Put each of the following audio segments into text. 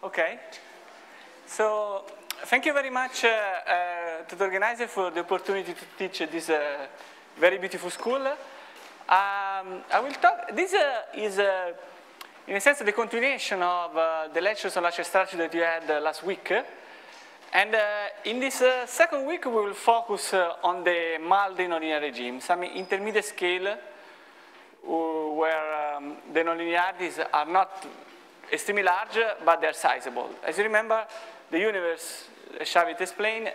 Okay. So thank you very much to the organizer for the opportunity to teach this very beautiful school. I will talk. This is, in a sense, the continuation of the lectures on lecture structure that you had last week. And in this second week, we will focus on the mild nonlinear regime, some intermediate scale where the nonlinearities are not extremely large, but they're sizable. As you remember, the universe, as Shavit explained,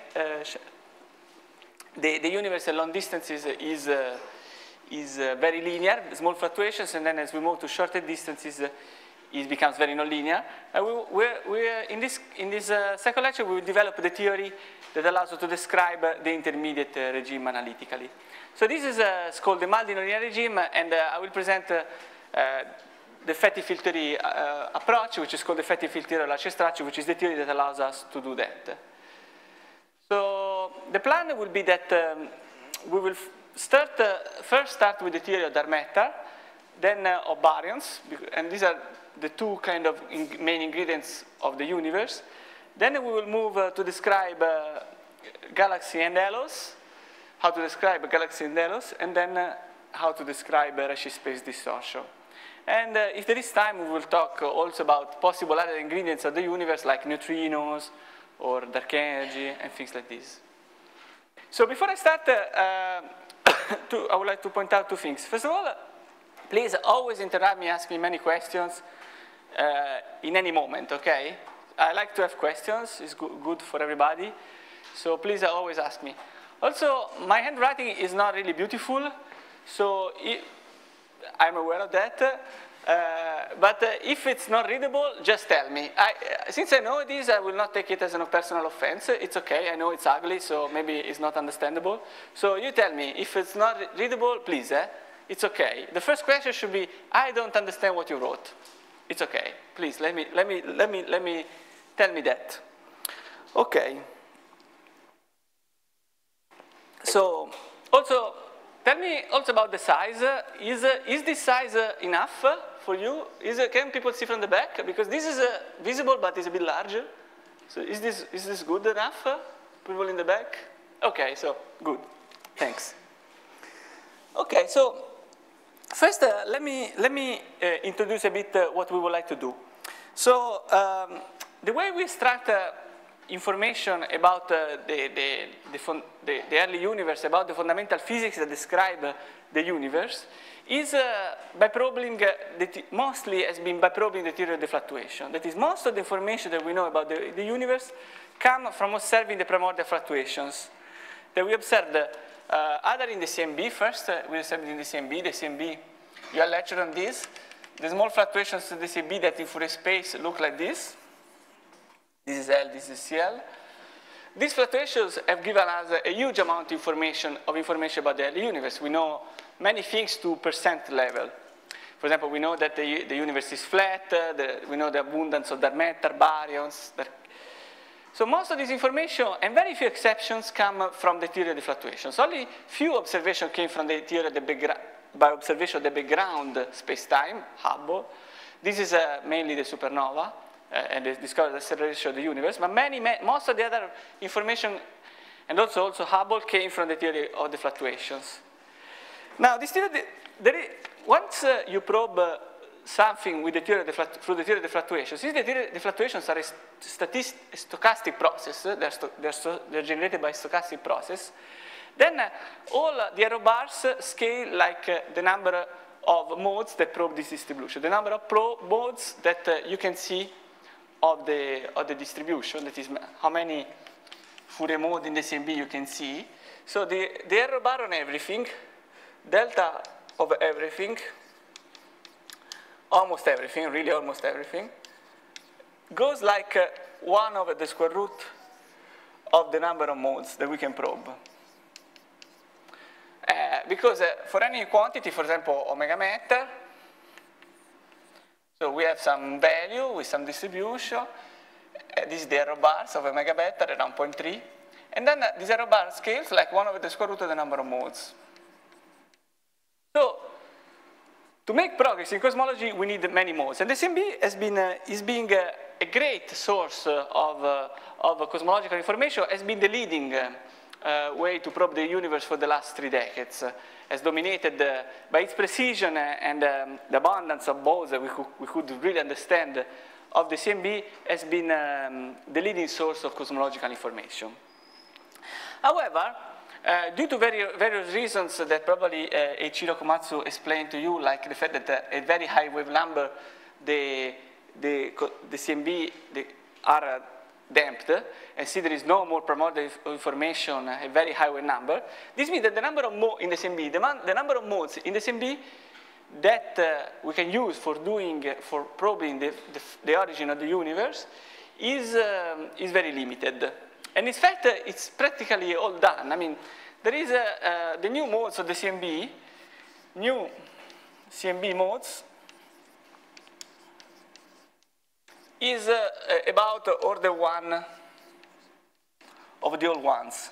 the universe at long distances is very linear, small fluctuations, and then as we move to shorter distances, it becomes very nonlinear. In this second lecture, we will develop the theory that allows us to describe the intermediate regime analytically. So this is called the mild nonlinear regime, and I will present the Fetty-Field theory approach, which is called the Fetty-Field theory of Lecture structure, which is the theory that allows us to do that. So the plan will be that we will first start with the theory of Dark-matter, then of baryons, and these are the two kind of main ingredients of the universe. Then we will move to describe galaxy and halos, how to describe galaxy and halos, and then how to describe redshift space distortion. And if there is time, we will talk also about possible other ingredients of the universe, like neutrinos or dark energy and things like this. So before I start, I would like to point out two things. First of all, please always interrupt me, ask me many questions in any moment, okay? I like to have questions. It's good for everybody. So please always ask me. Also, my handwriting is not really beautiful, so I'm aware of that, but if it's not readable, just tell me. Since I know this, I will not take it as a personal offense. It's okay, I know it's ugly, so maybe it's not understandable. So you tell me, if it's not readable, please, it's okay. The first question should be, I don't understand what you wrote. It's okay, please, let me tell me that. Okay. So, also, tell me also about the size. Is this size enough for you? Can people see from the back? Because this is visible, but it's a bit larger. So is this good enough? People in the back? Okay, so good. Thanks. Okay, so first let me introduce a bit what we would like to do. So the way we extract information about the early universe, about the fundamental physics that describe the universe, is by probing, mostly has been by probing the theory of the fluctuation. That is, most of the information that we know about the universe come from observing the primordial fluctuations that we observed either in the CMB first, we observed in the CMB, you are lectured on this, the small fluctuations in the CMB that in Fourier space look like this. This is L, this is CL. These fluctuations have given us a huge amount of information about the early universe. We know many things to percent level. For example, we know that the universe is flat, we know the abundance of dark matter, baryons. So most of this information, and very few exceptions, come from the theory of the fluctuations. Only few observations came from the theory of the background, by observation of the background space-time, Hubble. This is mainly the supernova. And they discovered the acceleration of the universe, but most of the other information, and also Hubble, came from the theory of the fluctuations. Now, this theory, once you probe something with the theory of through the theory of the fluctuations, since the fluctuations are a stochastic process, they're generated by a stochastic process, then all the error bars scale like the number of modes that probe this distribution, the number of modes that you can see of the distribution, that is how many Fourier modes in the CMB you can see. So the error bar on everything, delta of everything, almost everything, really almost everything, goes like 1 over the square root of the number of modes that we can probe. Because for any quantity, for example, omega matter, so we have some value with some distribution. This is the error bars of omega beta around 0.3. And then this error bar scales like 1 over the square root of the number of modes. So to make progress in cosmology, we need many modes. And the CMB is being a great source of cosmological information, has been the leading way to probe the universe for the last 3 decades, as dominated by its precision and the abundance of modes that we could really understand of the CMB has been the leading source of cosmological information. However, due to various reasons that probably Eiichiro Komatsu explained to you, like the fact that a very high wave number, the CMB are damped, and see there is no more primordial information, a very high wave number. This means that the number of modes in the CMB, the number of modes in the CMB that we can use for probing the origin of the universe is very limited. And in fact, it's practically all done. I mean, there is the new modes of the CMB, new CMB modes is about order 1 of the old ones.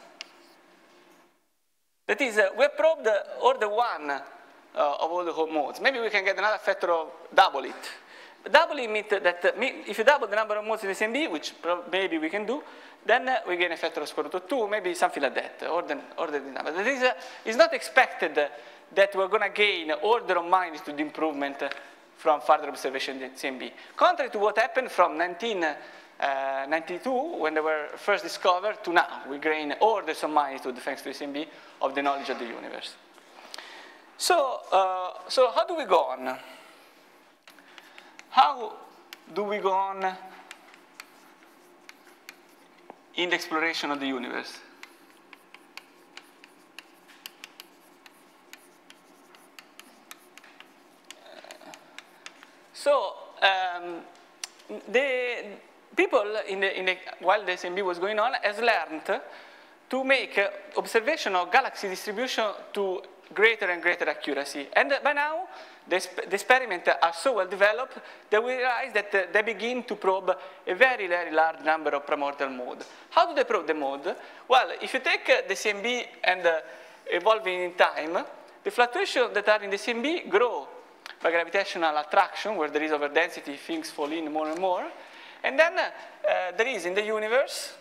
That is, we have probed order 1 of all the whole modes. Maybe we can get another factor of double it. Double it means that if you double the number of modes in the CMB, which maybe we can do, then we gain a factor of square root of 2, maybe something like that, order the number. That is, it's not expected that we're going to gain order of magnitude improvement from further observation in CMB. Contrary to what happened from 1992, when they were first discovered, to now. We gain orders of magnitude thanks to the CMB of the knowledge of the universe. So how do we go on? How do we go on in the exploration of the universe? So the people while the CMB was going on has learned to make observation of galaxy distribution to greater and greater accuracy. And by now, the experiments are so well developed that we realize that they begin to probe a very, very large number of primordial modes. How do they probe the mode? Well, if you take the CMB and evolving in time, the fluctuations that are in the CMB grow by gravitational attraction, where there is overdensity, things fall in more and more. And then there is in the universe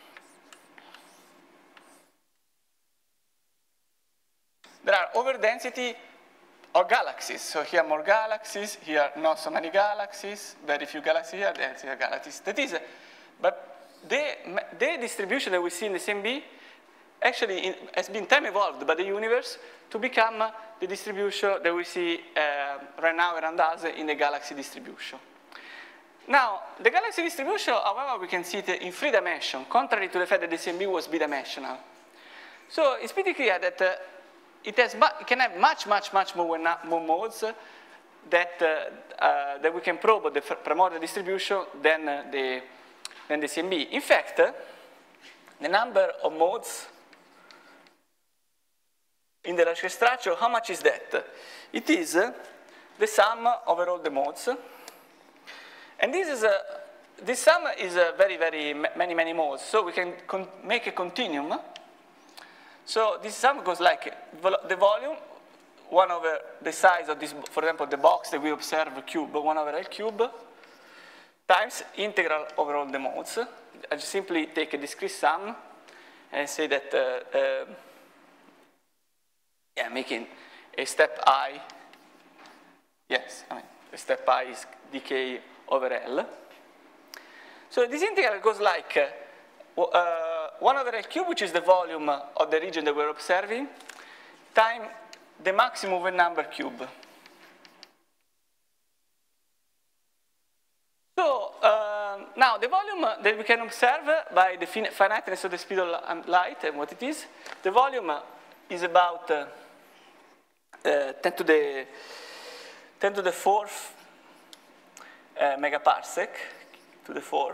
there are overdensity of galaxies. So here more galaxies, here not so many galaxies, very few galaxies here, there are galaxies. That is, but the distribution that we see in the CMB actually has been time evolved by the universe to become the distribution that we see right now around us in the galaxy distribution. Now, the galaxy distribution, however, we can see it in 3 dimensions, contrary to the fact that the CMB was bidimensional. So it's pretty clear that it can have much more modes that we can probe the primordial distribution than the CMB. In fact, the number of modes in the large-scale structure, how much is that? It is the sum over all the modes. And this sum is very, very many modes. So we can make a continuum. So this sum goes like the volume, 1 over the size of this, for example, the box that we observe cube, 1 over L cube, times integral over all the modes. I just simply take a discrete sum and say that, yeah, making a step I, yes, I mean, a step I is dk over L. So this integral goes like 1 over L cube, which is the volume of the region that we're observing, times the maximum wave number cube. So now the volume that we can observe by the finiteness of the speed of light and what it is, the volume is about 10 to the 4th megaparsec to the 4th.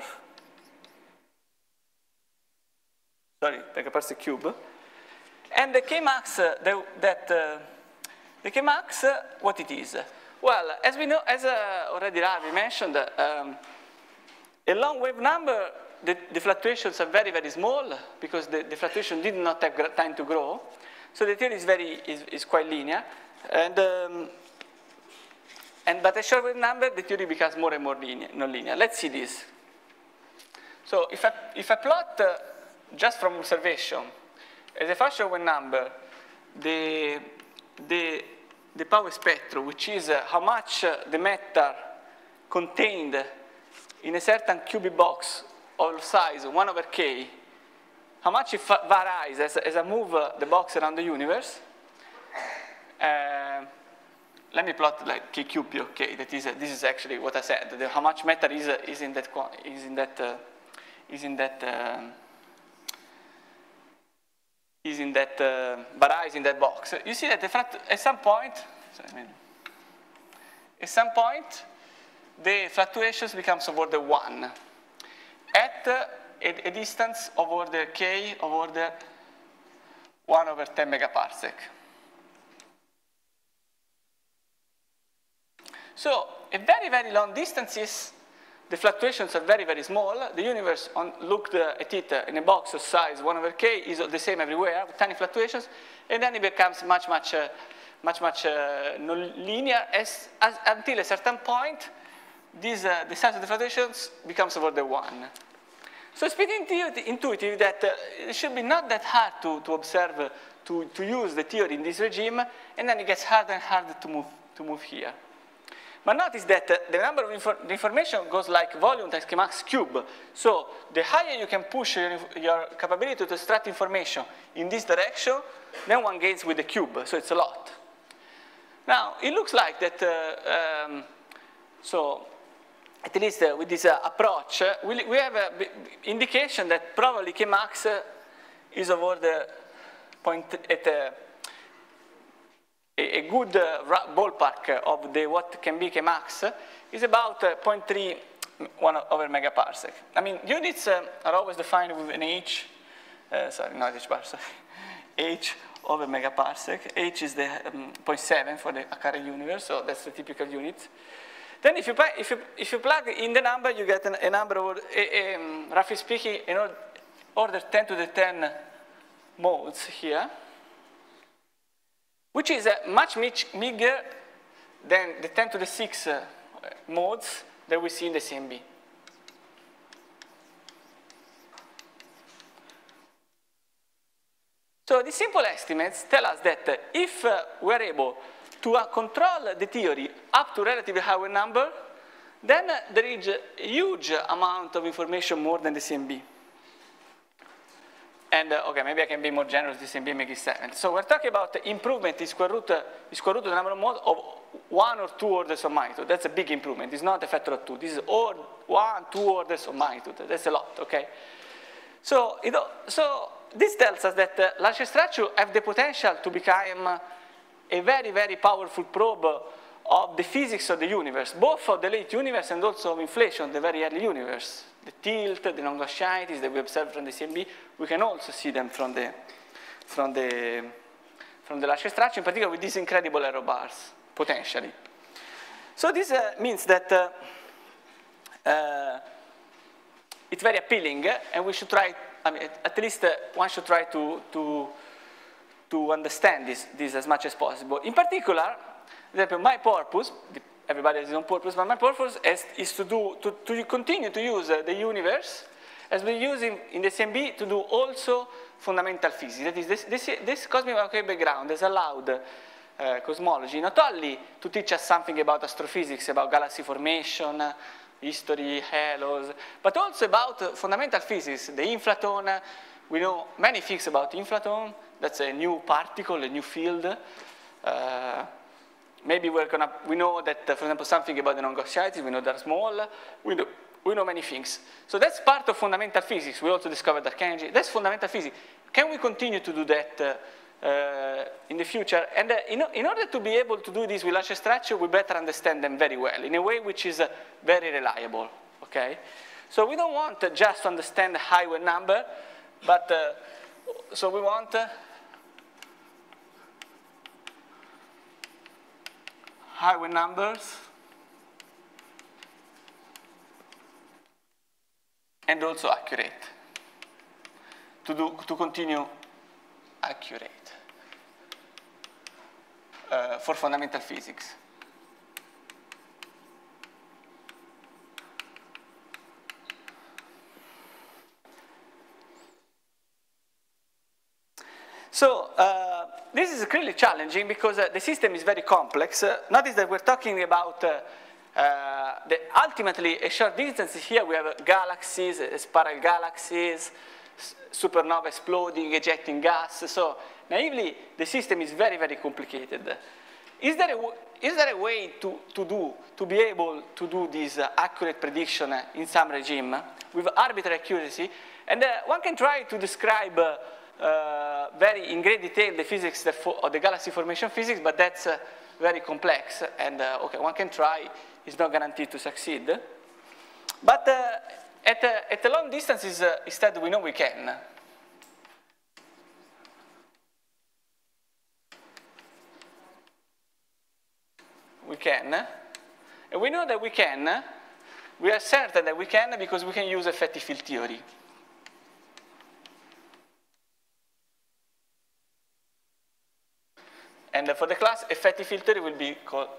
Sorry, megaparsec cube. And the Kmax, the Kmax, what it is? Well, as we know, as already Ravi mentioned, a long wave number, the fluctuations are very, very small because the fluctuation did not have time to grow. So the theory is quite linear. And but at short wave number, the theory becomes more and more nonlinear. Let's see this. So if I plot just from observation as a function of a number, the power spectrum, which is how much the matter contained in a certain cubic box of size 1 over k, how much it varies as I move the box around the universe. Let me plot like k cube p of k. This is actually what I said. How much matter is in that varies in that box. You see that at some point, the fluctuations becomes of order 1 at a distance of order k of order 1 over 10 megaparsec. So at very, very long distances, the fluctuations are very, very small. The universe looked at it in a box of size 1 over k is the same everywhere with tiny fluctuations, and then it becomes much nonlinear until a certain point, the size of the fluctuations becomes of order 1. So it's pretty intuitive that it should be not that hard to observe, to use the theory in this regime, and then it gets harder and harder to move here. But notice that the number of the information goes like volume times Kmax cube. So the higher you can push your capability to extract information in this direction, then one gains with the cube. So it's a lot. Now, it looks like that, so at least with this approach, we have an indication that probably Kmax is of order a good ballpark of what can be Kmax is about 0.3 1 over megaparsec. I mean, units are always defined with an h, sorry, not h bar, sorry, h over megaparsec. H is the 0.7 for the current universe, so that's the typical unit. Then if you plug in the number, you get a number of, roughly speaking, in order 10 to the 10 modes here, which is much bigger than the 10 to the 6 modes that we see in the CMB. So these simple estimates tell us that if we're able to control the theory up to relatively higher number, then there is a huge amount of information more than the CMB. And okay, maybe I can be more generous, the CMB make it 7. So we're talking about improvement in square root of the number of modes of 1 or 2 orders of magnitude. That's a big improvement. It's not a factor of 2. This is 1, 2 orders of magnitude. That's a lot, okay? So this tells us that large structures have the potential to become a very, very powerful probe of the physics of the universe, both of the late universe and also of inflation, the very early universe. The tilt, the non-Gaussianities that we observe from the CMB, we can also see them from the large structure, in particular with these incredible error bars, potentially. So this means that it's very appealing, and we should try, I mean, at least one should try to understand this as much as possible. In particular, my purpose, everybody has his own purpose, but my purpose is to continue to use the universe as we're using in the CMB to do also fundamental physics. That is, this cosmic microwave background has allowed cosmology not only to teach us something about astrophysics, about galaxy formation, history, halos, but also about fundamental physics, the inflaton. We know many things about inflaton. That's a new particle, a new field. Maybe we know that, for example, something about the non-Gaussianities, we know they're small, we know many things. So that's part of fundamental physics. We also discovered dark energy. That's fundamental physics. Can we continue to do that in the future? And in order to be able to do this with large structure, we better understand them very well, in a way which is very reliable, okay? So we don't want just to understand the higher number, but so we want higher numbers and also accurate, to continue accurate for fundamental physics. So this is really challenging because the system is very complex. Notice that we're talking about ultimately a short distance. Here we have galaxies, spiral galaxies, supernova exploding, ejecting gas. So naively, the system is very, very complicated. Is there a way to be able to do this accurate prediction in some regime with arbitrary accuracy? And one can try to describe very in great detail the physics of the galaxy formation physics, but that's very complex. And okay, one can try, it's not guaranteed to succeed. But at a long distances, instead, we know we can. We can. And we know that we can. We are certain that we can because we can use effective field theory. And for the class, effective field theory will be called.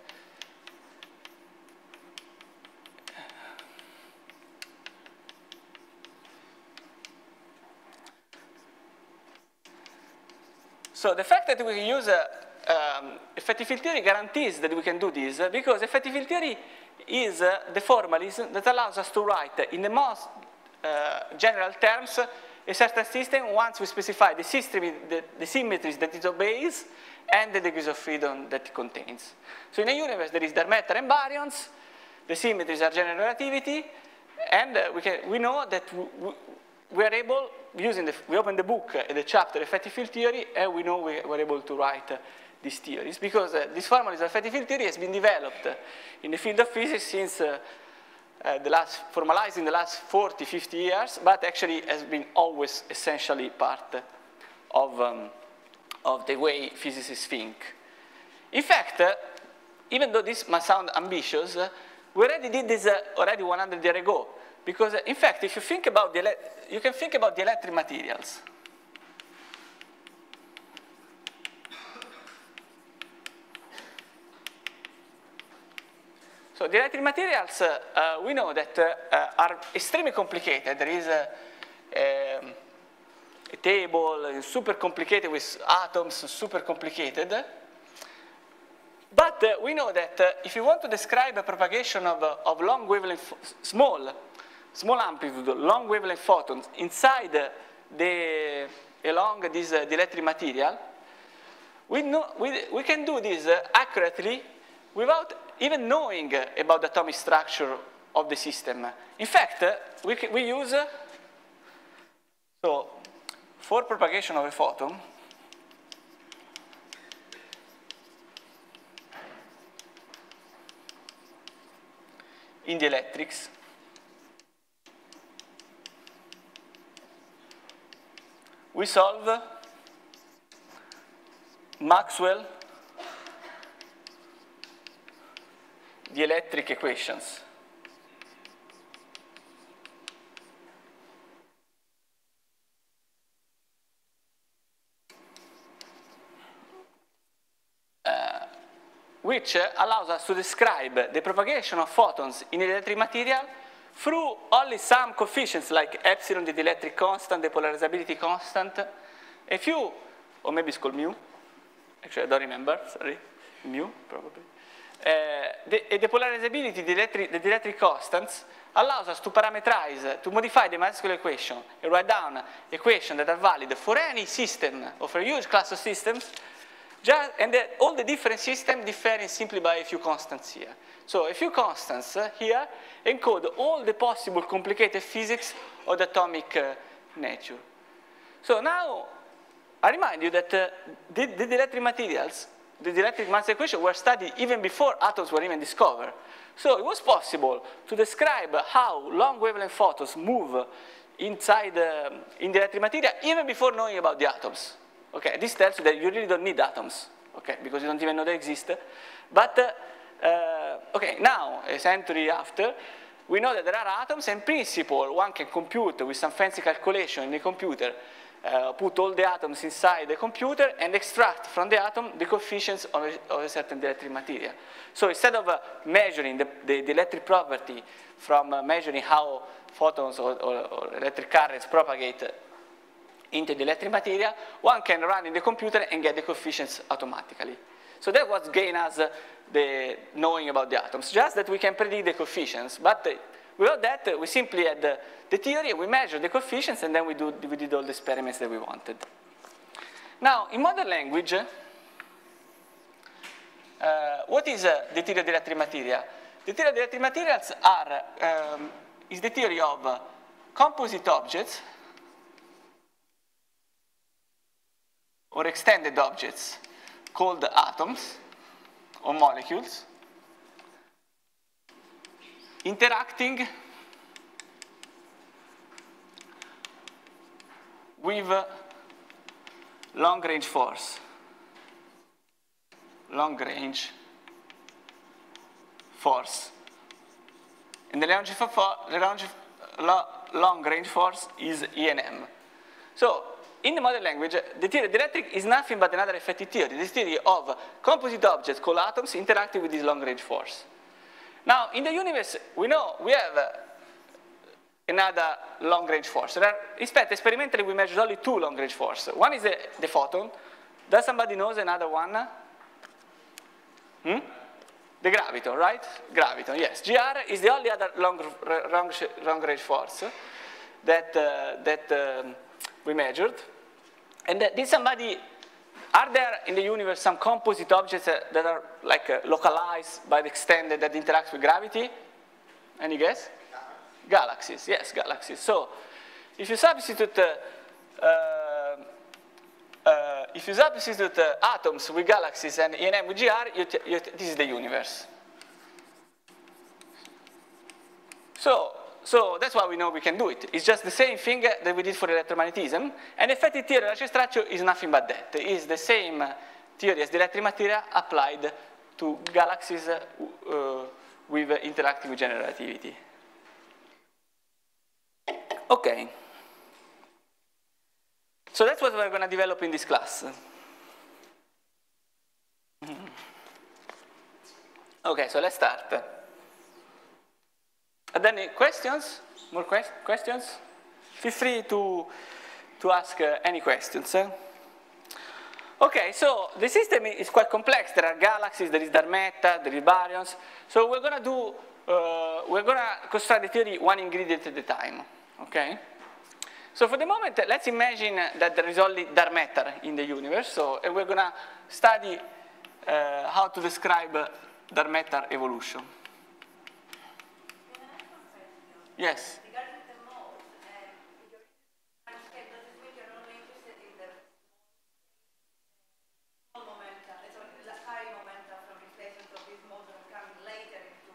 So the fact that we can use effective field theory guarantees that we can do this because effective field theory is the formalism that allows us to write in the most general terms a certain system once we specify the system, the symmetries that it obeys and the degrees of freedom that it contains. So in a universe there is dark matter and baryons, the symmetries are general relativity, and we know that we are able, we open the book at the chapter effective field theory, and we know we're able to write these theories because this formalism of effective field theory has been developed in the field of physics since formalized in the last 40, 50 years, but actually has been always essentially part of the way physicists think. In fact, even though this must sound ambitious, we already did this already 100 years ago. Because in fact, if you think about you can think about the electric materials. So the electric materials, we know that are extremely complicated. There is a table, super complicated with atoms, super complicated. But we know that if you want to describe a propagation of long wavelength, small amplitude, long wavelength photons inside along this dielectric material, we can do this accurately without even knowing about the atomic structure of the system. In fact, we use, so for propagation of a photon, in the electrics, we solve Maxwell dielectric equations. Which allows us to describe the propagation of photons in electric material through only some coefficients like epsilon, the dielectric constant, the polarizability constant, a few, or maybe it's called mu. Actually, I don't remember, sorry. Mu, probably. The polarizability, the dielectric constants, allows us to parameterize, to modify the Maxwell equation and write down equations that are valid for any system or for a huge class of systems. And all the different systems differ simply by a few constants here. So a few constants here encode all the possible complicated physics of the atomic nature. So now, I remind you that the dielectric materials, the dielectric Maxwell equation were studied even before atoms were even discovered. So it was possible to describe how long wavelength photons move inside in the electric material even before knowing about the atoms. Okay, this tells you that you really don't need atoms, okay, because you don't even know they exist. But, okay, now, a century after, we know that there are atoms, and in principle, one can compute with some fancy calculation in the computer, put all the atoms inside the computer and extract from the atom the coefficients of a certain dielectric material. So instead of measuring the electric property from measuring how photons or electric currents propagate into the electric material, one can run in the computer and get the coefficients automatically. So that was gain us the knowing about the atoms, just that we can predict the coefficients. But without that, we simply had the theory, we measured the coefficients, and then we did all the experiments that we wanted. Now, in modern language, what is the theory of the electric material? The theory of the electric materials is the theory of composite objects or extended objects called atoms or molecules interacting with long-range force. Long-range force. And the long-range force is E and M. So, in the modern language, the theory of the electric is nothing but another effective theory. This theory of composite objects called atoms interacting with this long-range force. Now, in the universe, we know we have another long-range force. In fact, experimentally, we measured only two long-range forces. One is the photon. Does somebody know another one? The graviton, right? Graviton, yes. GR is the only other long-range force that we measured. And did somebody, are there in the universe some composite objects that are like localized by the extended that interacts with gravity? Any guess? Galaxies, yes, galaxies. So if you substitute atoms with galaxies and E&M with GR, this is the universe. So that's why we know we can do it. It's just the same thing that we did for electromagnetism. And effective theory of electric structure is nothing but that. It is the same theory as the electric material applied to galaxies with interacting with general relativity. Okay. So that's what we're going to develop in this class. Okay, so let's start. Are there any questions? More questions? Feel free to ask any questions. Okay, so the system is quite complex. There are galaxies, there is dark matter, there is baryons. So we're going to construct the theory one ingredient at a time. Okay? So for the moment, let's imagine that there is only dark matter in the universe. So, and we're going to study how to describe dark matter evolution. Yes? Regarding the mode, your time scale, does this mean you're only interested in the small momenta, the high momenta from replacement of these modes that are coming later into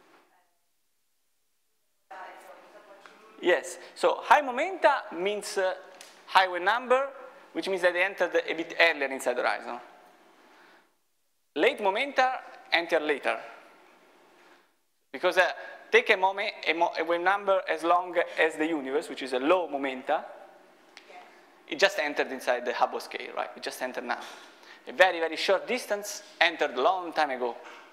Yes, so high momenta means high wave number, which means that they entered a bit earlier inside the horizon. Late momenta enter later. Because take a wave number as long as the universe, which is a low momenta, it just entered inside the Hubble scale, right? It just entered now. A very, very short distance entered a long time ago.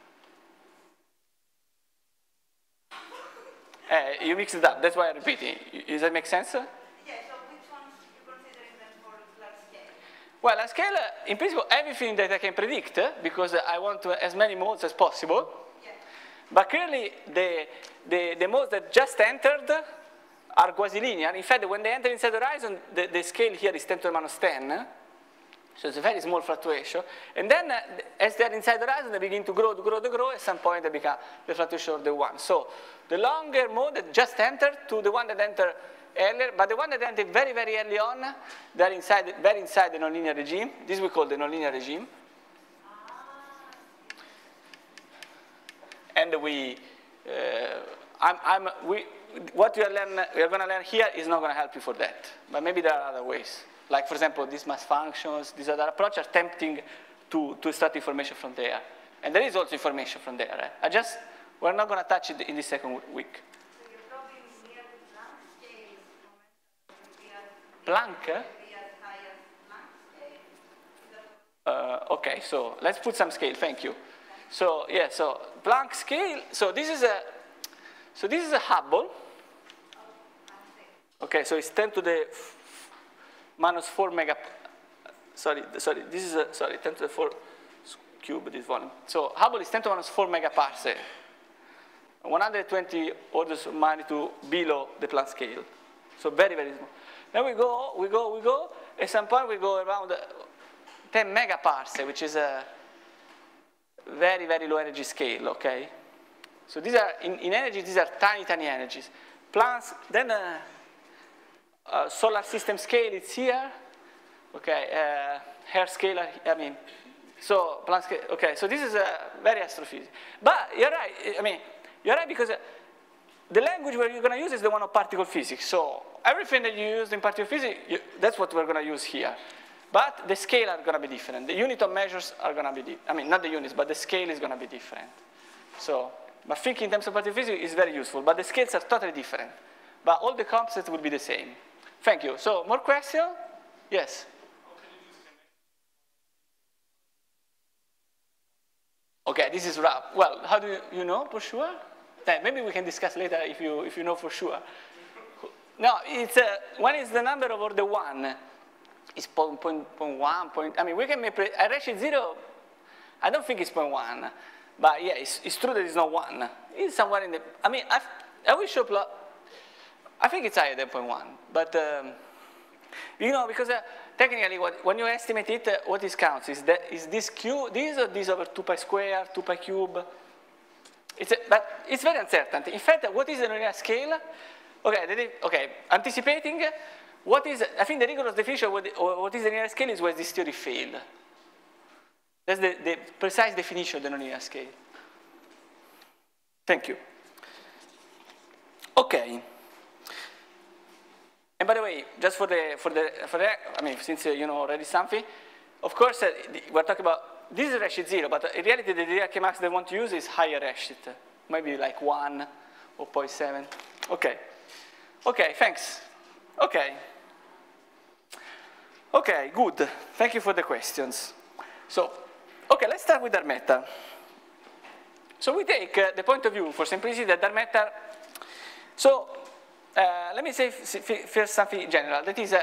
You mix it up, that's why I'm repeating. Does that make sense? Yeah, so which ones you considering them for large scale? Well, large scale, in principle, everything that I can predict, because I want as many modes as possible. Yeah. But clearly, the modes that just entered are quasi-linear. In fact, when they enter inside the horizon, the scale here is 10 to the minus 10. So it's a very small fluctuation. And then, as they're inside the horizon, they begin to grow. At some point, they become the fluctuation of the one. So the longer mode that just entered to the one that entered earlier, but the one that entered very, very early on, they're very inside the nonlinear regime. This we call the nonlinear regime. And what we are going to learn here is not going to help you for that. But maybe there are other ways. Like, for example, these mass functions, these other approaches are tempting to extract information from there. And there is also information from there. We're not going to touch it in the second week. So you're probably near the Planck scale. Planck? Maybe as high as Planck scale. Okay, so let's put some scale, thank you. So, yeah, so Planck scale, so this is a Hubble. Okay, so it's 10 to the minus 4 mega, sorry, this is, 10 to the 4 cube, this volume. So Hubble is 10 to the minus 4 megaparsec, 120 orders of magnitude below the Planck scale. So very, very small. Then we go, at some point we go around 10 megaparsec, which is a very, very low energy scale, okay? So these are, in energy, these are tiny, tiny energies. Planck's, then solar system scale, it's here. Okay, hair scale, I mean, so Planck scale, okay, so this is a very astrophysics. But you're right, I mean, you're right because the language where you're going to use is the one of particle physics. So everything that you use in particle physics, that's what we're going to use here. But the scale are going to be different. The unit of measures are going to be different. I mean, not the units, but the scale is going to be different. So, but thinking in terms of particle physics is very useful, but the scales are totally different. But all the concepts will be the same. Thank you. So, more questions? Yes? Okay, this is rough. Well, how do you know for sure? Maybe we can discuss later if you know for sure. No, it's one is the number over the 1. It's 0.1. I mean, we can make I reached 0. I don't think it's 0.1, but yeah, it's true that it's not 1. It's somewhere in the. I mean, I will show plot. I think it's higher than 0.1, but you know, because technically, when you estimate it, what is counts is this q, this or this over 2 pi square, 2 pi cube. But it's very uncertain. In fact, what is the linear scale? Okay, anticipating. What is, I think the rigorous definition of what is the linear scale is where this theory failed. That's the precise definition of the nonlinear scale. Thank you. Okay. And by the way, just for the I mean, since you know already something, of course, we're talking about, this is redshift 0, but in reality, the Dirac max they want to use is higher redshift, maybe like 1 or 0.7. Okay. Okay, thanks. Okay. Okay, good. Thank you for the questions. So, okay, let's start with dark matter. So we take the point of view for simplicity that dark matter. So let me say first something general. That is,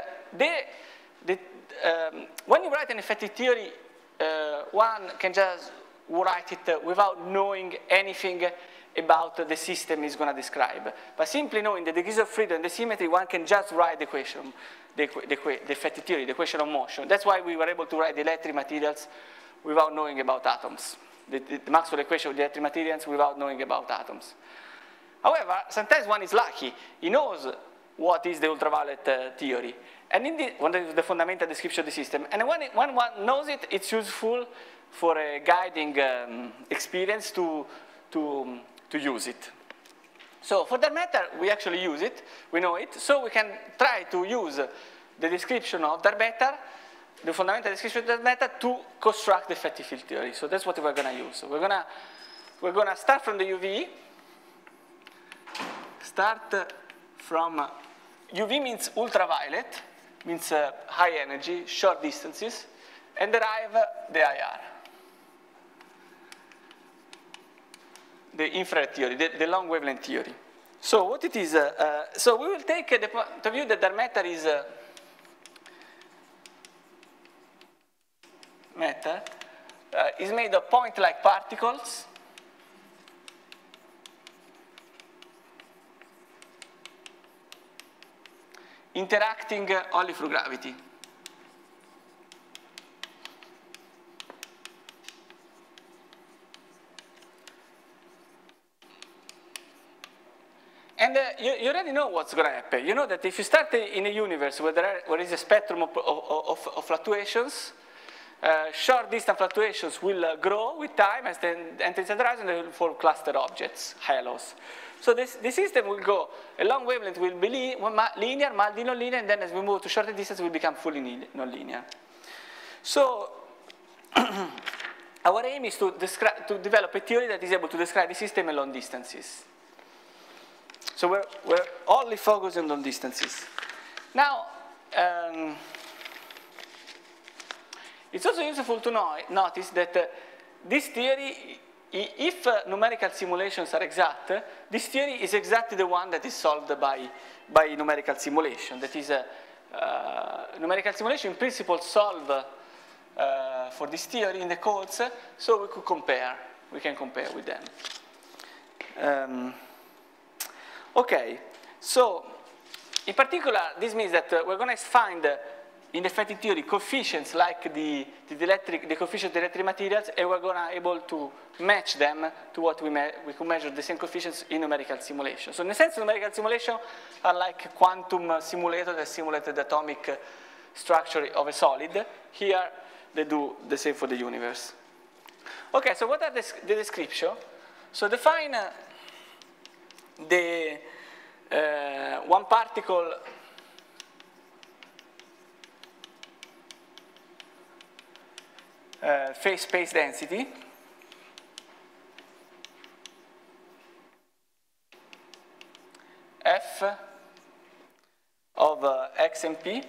when you write an effective theory, one can just write it without knowing anything about the system is going to describe. But simply knowing the degrees of freedom and the symmetry, one can just write the equation, the effective theory, the equation of motion. That's why we were able to write the electric materials without knowing about atoms. The Maxwell equation of the electric materials without knowing about atoms. However, sometimes one is lucky. He knows what is the ultraviolet theory. And in the fundamental description of the system. And when one knows it, it's useful for a guiding experience to use it. So for dark matter, we actually use it, we know it, so we can try to use the description of dark matter, the fundamental description of dark matter, to construct the effective field theory. So that's what we're going to use. So we're gonna start from the UV. Start from UV means ultraviolet, means high energy, short distances, and derive the IR. The infrared theory, the long wavelength theory. So what it is, so we will take the point of view that dark matter is made of point-like particles interacting only through gravity. And you already know what's going to happen. You know that if you start in a universe where there is a spectrum of fluctuations, short distance fluctuations will grow with time as they enter inside the horizon, they will form cluster objects, halos. So the system will go, a long wavelength will be linear, mildly nonlinear, and then as we move to shorter distance, it will become fully nonlinear. So our aim is to develop a theory that is able to describe the system at long distances. So we're only focused on long distances. Now, it's also useful to notice that this theory, if numerical simulations are exact, this theory is exactly the one that is solved by numerical simulation. That is, numerical simulation in principle solve for this theory in the codes, so we could compare. We can compare with them. Okay, so in particular, this means that we're going to find in the effective theory coefficients like the coefficient of the electric materials, and we're going to be able to match them to what we could measure the same coefficients in numerical simulation. So in a sense, numerical simulation are like quantum simulators that simulate the atomic structure of a solid. Here, they do the same for the universe. Okay, so what are the description? So define the one particle phase space density F of x and p,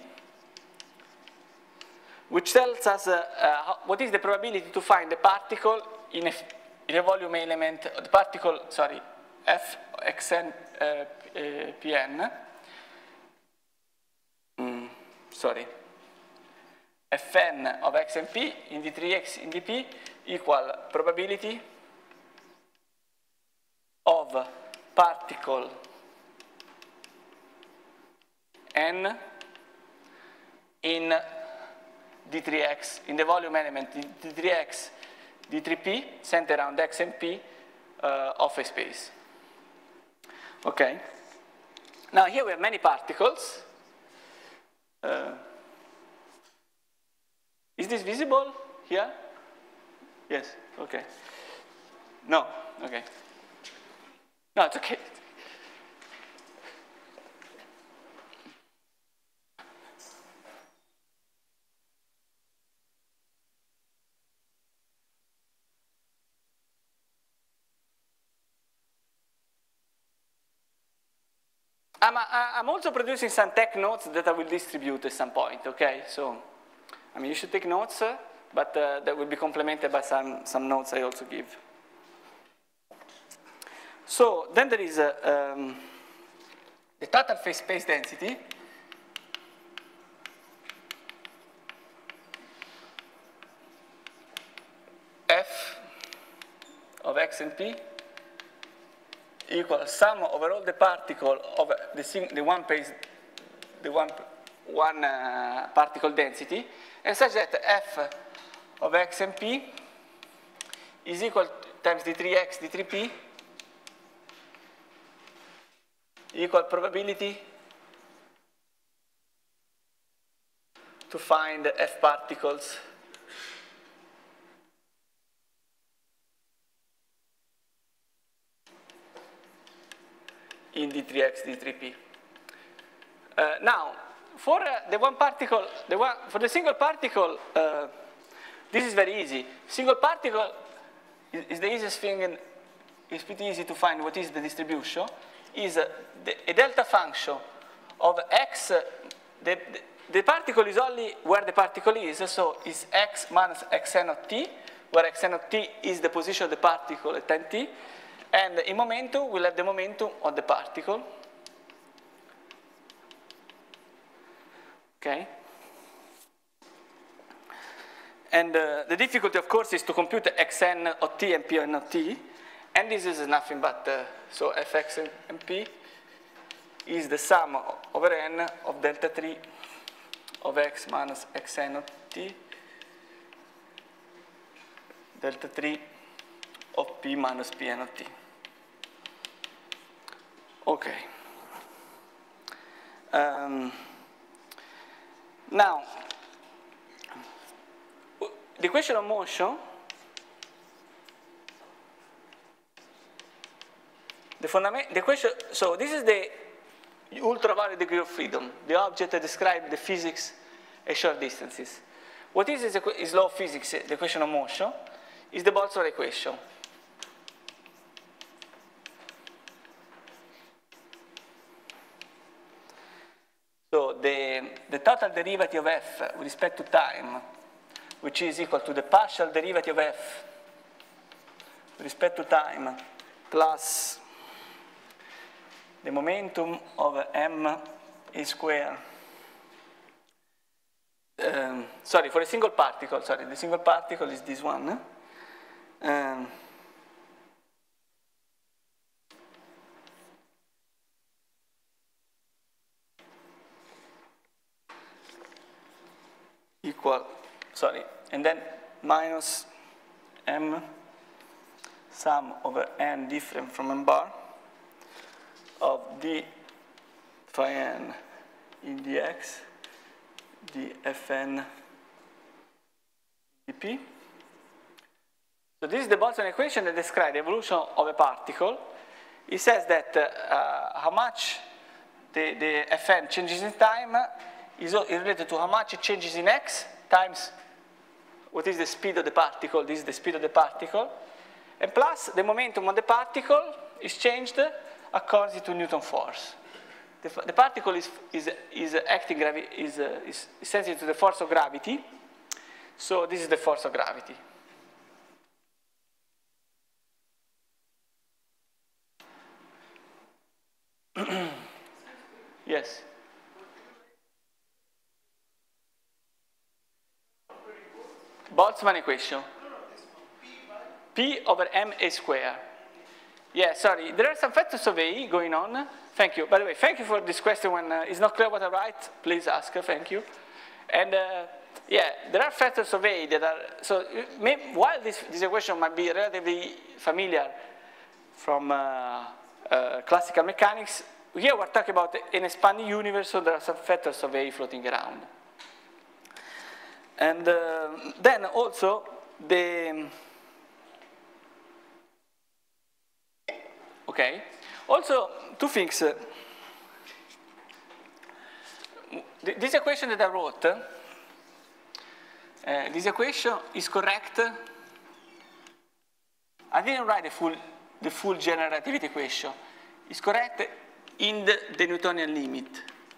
which tells us what is the probability to find the particle in a volume element, the particle, sorry, f xn pn, sorry, fn of x and p in d3x in dp equal probability of particle n in d3x, in the volume element d3x, d3p, centered around x and p of a space. Okay. Now here we have many particles. Is this visible here? Yes, okay. No, okay. No, it's okay. I'm also producing some tech notes that I will distribute at some point, okay? So, I mean, you should take notes, but that will be complemented by some notes I also give. So, then there is the total phase space density. F of x and p equals sum over all the particle of the one particle density, and such that f of x and p is equal times d3x, d3p equal probability to find f particles in d3x, d3p. Now, for the one particle, for the single particle, this is very easy. Single particle is the easiest thing, and it's pretty easy to find what is the distribution. Is a delta function of x. The particle is only where the particle is, so it's x minus xn of t, where xn of t is the position of the particle at time t. And in momentum, we'll have the momentum of the particle. Okay? And the difficulty, of course, is to compute xn of t and pn of t. And this is nothing but, so fx and p is the sum over n of delta 3 of x minus xn of t, delta 3 of p minus pn of t. Okay. Now, the equation of motion, the equation, so this is the ultraviolet degree of freedom, the object that describes the physics at short distances. What is law of physics, the equation of motion, is the Boltzmann equation. So the total derivative of f with respect to time, which is equal to the partial derivative of f with respect to time plus the momentum of m a square sorry, for a single particle, sorry, the single particle is this one. Equal, sorry, and then minus m sum over n different from m bar of d phi n in dx dfn dp. So this is the Boltzmann equation that describes the evolution of a particle. It says that how much the Fn changes in time is related to how much it changes in x times what is the speed of the particle. This is the speed of the particle. And plus the momentum of the particle is changed according to Newton force. The particle is acting, is sensitive to the force of gravity. So this is the force of gravity. Yes. Boltzmann equation. P over m a square. Yeah, sorry, there are some factors of A going on. Thank you. By the way, thank you for this question. When it's not clear what I write, please ask. Thank you. And yeah, there are factors of A that are, so while this equation might be relatively familiar from classical mechanics, here we're talking about an expanding universe, so there are some factors of A floating around. And then also the, okay, also two things. This equation that I wrote, this equation is correct. I didn't write the full general relativity equation. It's correct in the Newtonian limit.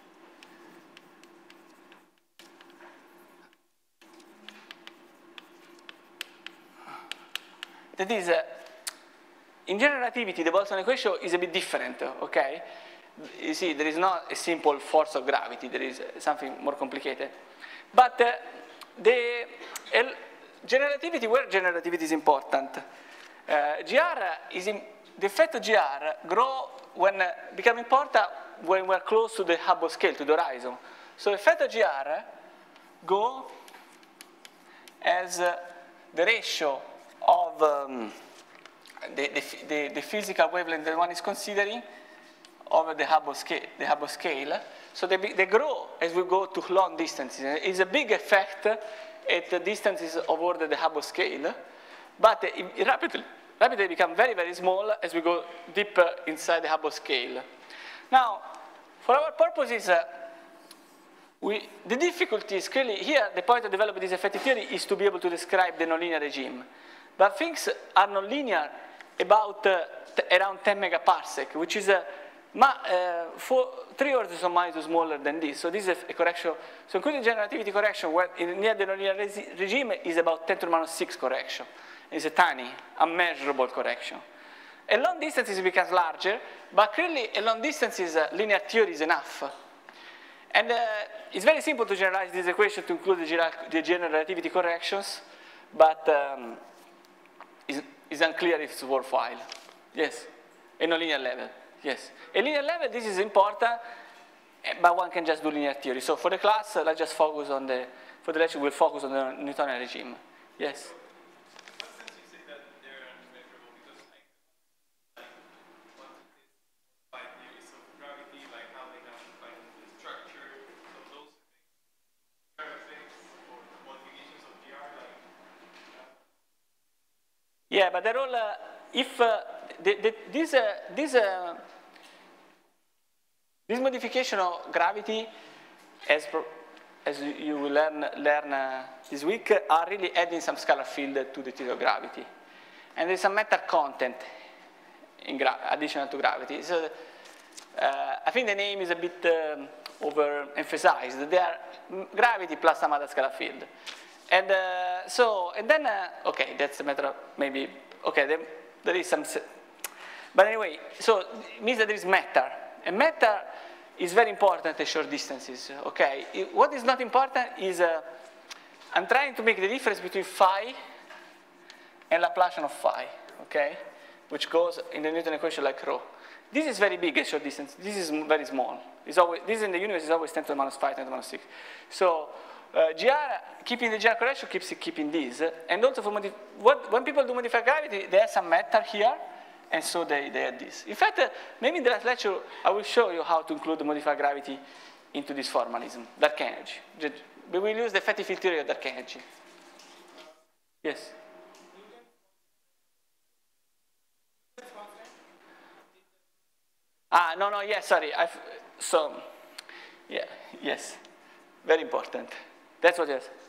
That is, in general relativity, the Boltzmann equation is a bit different, okay? You see, there is not a simple force of gravity, there is something more complicated. But the general relativity, where general relativity is important, the effect of GR grow when become important when we're close to the Hubble scale, to the horizon. So the effect of GR go as the ratio of the physical wavelength that one is considering over the Hubble scale. So they grow as we go to long distances. It's a big effect at the distances over the Hubble scale, but it rapidly become very, very small as we go deeper inside the Hubble scale. Now, for our purposes, the difficulty is clearly here, the point of developing this effective theory is to be able to describe the nonlinear regime. But things are nonlinear about around 10 megaparsec, which is 3 orders of magnitude smaller than this. So this is a correction. So including general relativity correction, where near the nonlinear regime is about 10 to the minus 6 correction. It's a tiny, unmeasurable correction. At long distances it becomes larger, but clearly at long distances linear theory is enough. And it's very simple to generalize this equation to include the general relativity corrections, but it's unclear if it's worthwhile. Yes, at nonlinear level, yes. At linear level this is important, but one can just do linear theory. So for the class, let's just focus on for the lecture we'll focus on the Newtonian regime. Yes? Yeah, but they're all, if this modification of gravity, as you will learn this week, are really adding some scalar field to the theory of gravity. And there's some matter content in additional to gravity. So I think the name is a bit overemphasized. They are gravity plus some other scalar field. And then, okay, that's a matter of maybe, okay, there is some, but anyway, so it means that there is matter. And matter is very important at short distances, okay? What is not important is, I'm trying to make the difference between phi and Laplacian of phi, okay? Which goes in the Newton equation like rho. This is very big at short distance. This is very small. It's always, this in the universe is always 10 to the minus 5, 10 to the minus 6. So keeping the GR correction keeps keeping this. And also for when people do modified gravity, they have some matter here, and so they add this. In fact, maybe in the last lecture, I will show you how to include the modified gravity into this formalism, dark energy. We will use the effective field theory of dark energy. Yes? No, yes, sorry. Yes. Very important. That's what it is.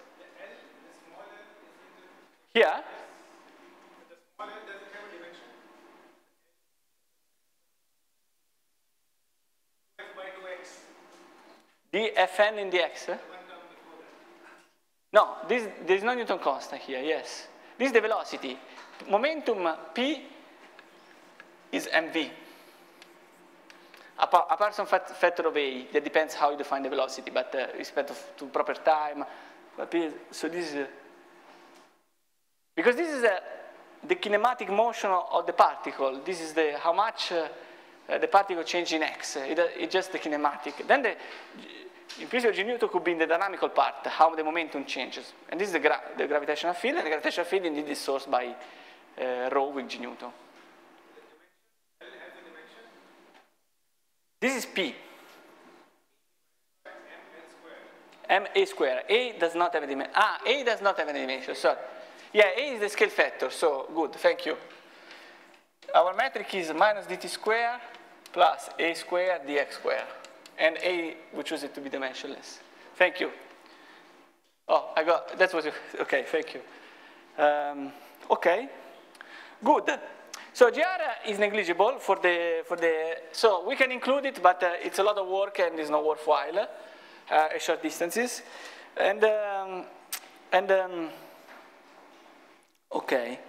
Here? The Fn in the x? No, there is no Newton constant here, yes. This is the velocity. Momentum P is mv. Apart from factor of A, that depends how you define the velocity, but respect to proper time. So this is, because this is the kinematic motion of the particle. This is how much the particle changes in x. It's just the kinematic. Then in principle, G Newton could be in the dynamical part, how the momentum changes. And this is the gravitational field, and the gravitational field indeed is sourced by rho with G Newton. This is P. Ma square. A does not have a dimension. A does not have a dimension, sorry. Yeah, A is the scale factor, so good, thank you. Our metric is minus dt square plus A square dx square. And A, we choose it to be dimensionless. Thank you. Oh, that's what you, okay, thank you. Okay, good. So GR is negligible so we can include it, but it's a lot of work and it's not worthwhile at short distances. Okay.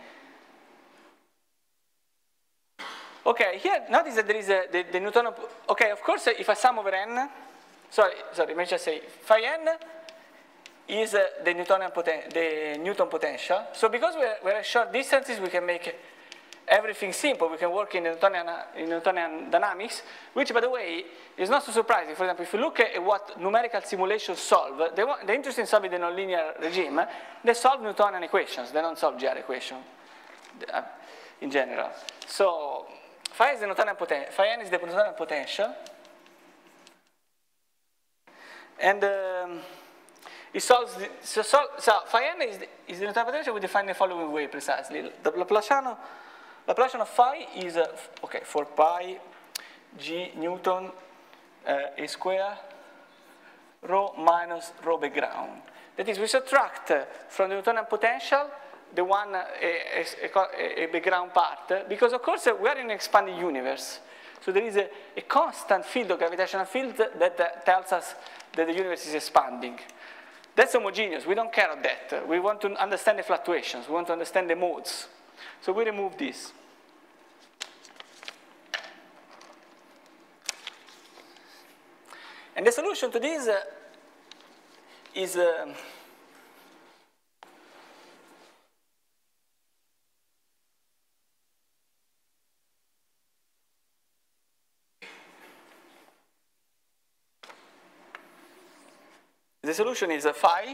Okay, here notice that there is the Newtonian, okay, of course, if I sum over n, sorry, let me just say, phi n is the Newton potential. So because we're at short distances, we can make everything simple. We can work in Newtonian dynamics, which, by the way, is not so surprising. For example, if you look at what numerical simulations solve, the interest in solving the nonlinear regime, they solve Newtonian equations. They don't solve GR equations in general. So phi is the Newtonian potential. Phi n is the Newtonian potential, and it solves. So phi n is the Newtonian potential. We define the following way precisely. The Laplacian of phi is, okay, 4 pi g Newton a square rho minus rho background. That is, we subtract from the Newtonian potential the one a background part, because of course we are in an expanding universe. So there is a constant field of gravitational field that tells us that the universe is expanding. That's homogeneous. We don't care about that. We want to understand the fluctuations. We want to understand the modes. So we remove this. And the solution to this is phi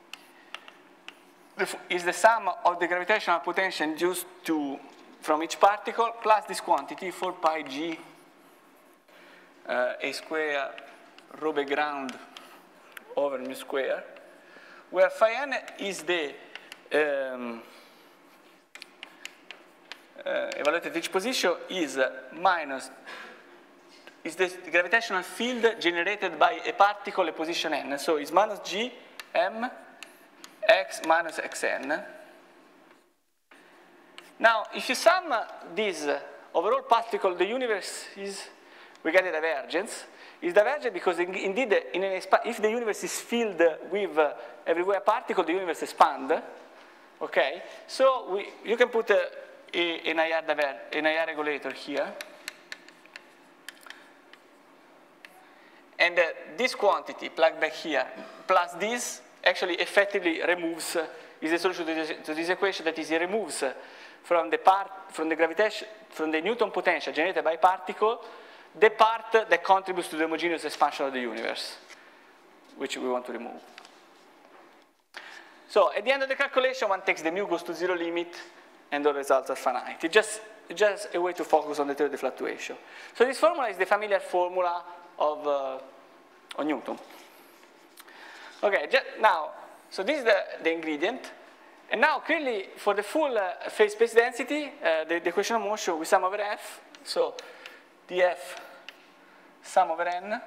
is the sum of the gravitational potential induced from each particle plus this quantity, 4 pi g a square rho background over mu square, where phi n is the evaluated at each position is the gravitational field generated by a particle at position n. So it's minus g m x minus xn. Now, if you sum this overall particle, the universe we get a divergence. It's divergent because indeed, if the universe is filled with everywhere particle, the universe expands. Okay? So you can put an IR regulator here. And this quantity plugged back here plus this actually effectively removes, is the solution to this equation, that is, it removes from the Newton potential generated by particle the part that contributes to the homogeneous expansion of the universe, which we want to remove. So at the end of the calculation, one takes the mu goes to 0 limit, and the results are finite. It's just a way to focus on the theory of the fluctuation. So this formula is the familiar formula of Newton. Okay, now, so this is the ingredient. And now, clearly, for the full phase space density, the equation of motion, we sum over F. So dF sum over n.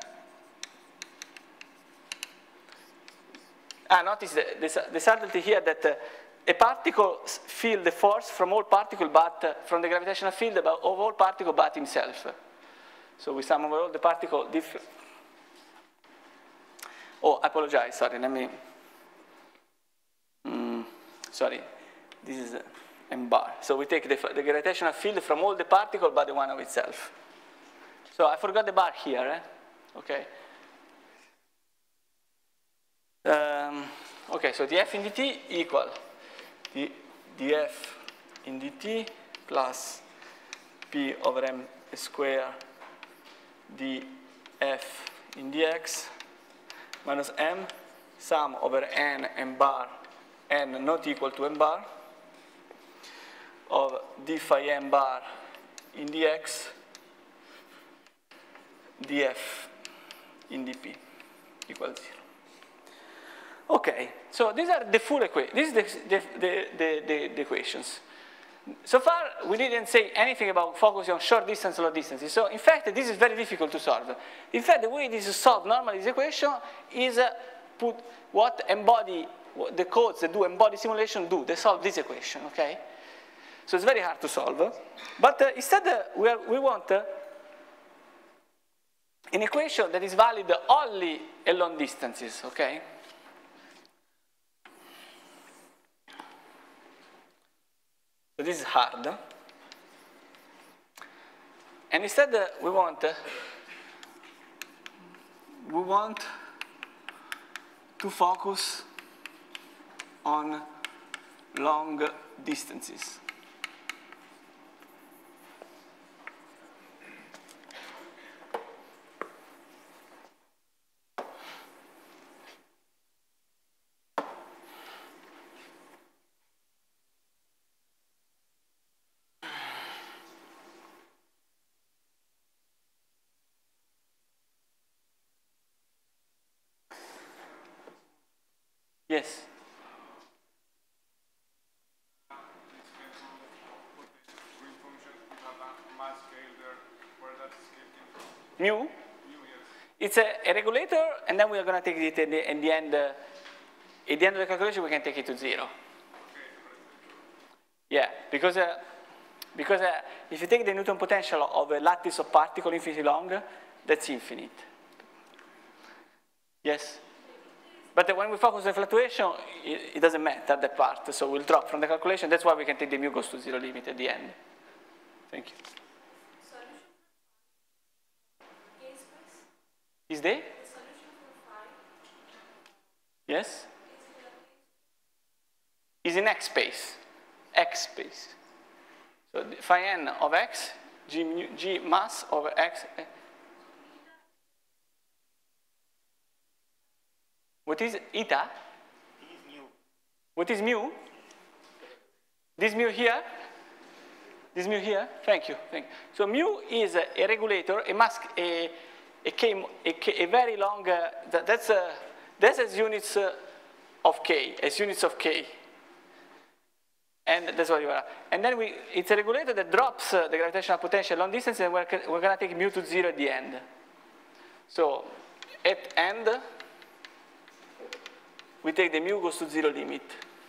Notice the subtlety here that a particle feels the force from all particles, but from the gravitational field of all particles but himself. So we sum over all the particles. Oh, I apologize, sorry, let me. Sorry, this is m bar. So we take the gravitational field from all the particles but the one of itself. So I forgot the bar here, okay. Okay, so dF in dt equal dF in dt plus p over m square dF in dx minus m sum over n m bar n not equal to m bar of d phi m bar in dx dF in dp equals 0. Okay, so these are the full equations. This is the equations. So far, we didn't say anything about focusing on short distance, long distances. So in fact, this is very difficult to solve. In fact, the way this is solved normally, this equation, is put what the codes that do embody simulation do. They solve this equation, okay? So it's very hard to solve. But instead, we want an equation that is valid only at long distances, okay? So this is hard. And instead we want to focus on long distances. Yes. Mu? It's a regulator, and then we are going to take it at the end. At the end of the calculation, we can take it to 0. Yeah, because if you take the Newton potential of a lattice of particle infinitely long, that's infinite. Yes? But when we focus on fluctuation, it doesn't matter, that part. So we'll drop from the calculation. That's why we can take the mu goes to 0 limit at the end. Thank you. Is there? Yes? Is in X space. X space. So phi n of X, G mass over X. What is eta? What is mu? This mu here? This mu here? Thank you. Thank you. So mu is a regulator, a very long, that's as units of k, And that's what you are. And then it's a regulator that drops the gravitational potential long distance, and we're going to take mu to 0 at the end. So at end, we take the mu goes to 0 limit.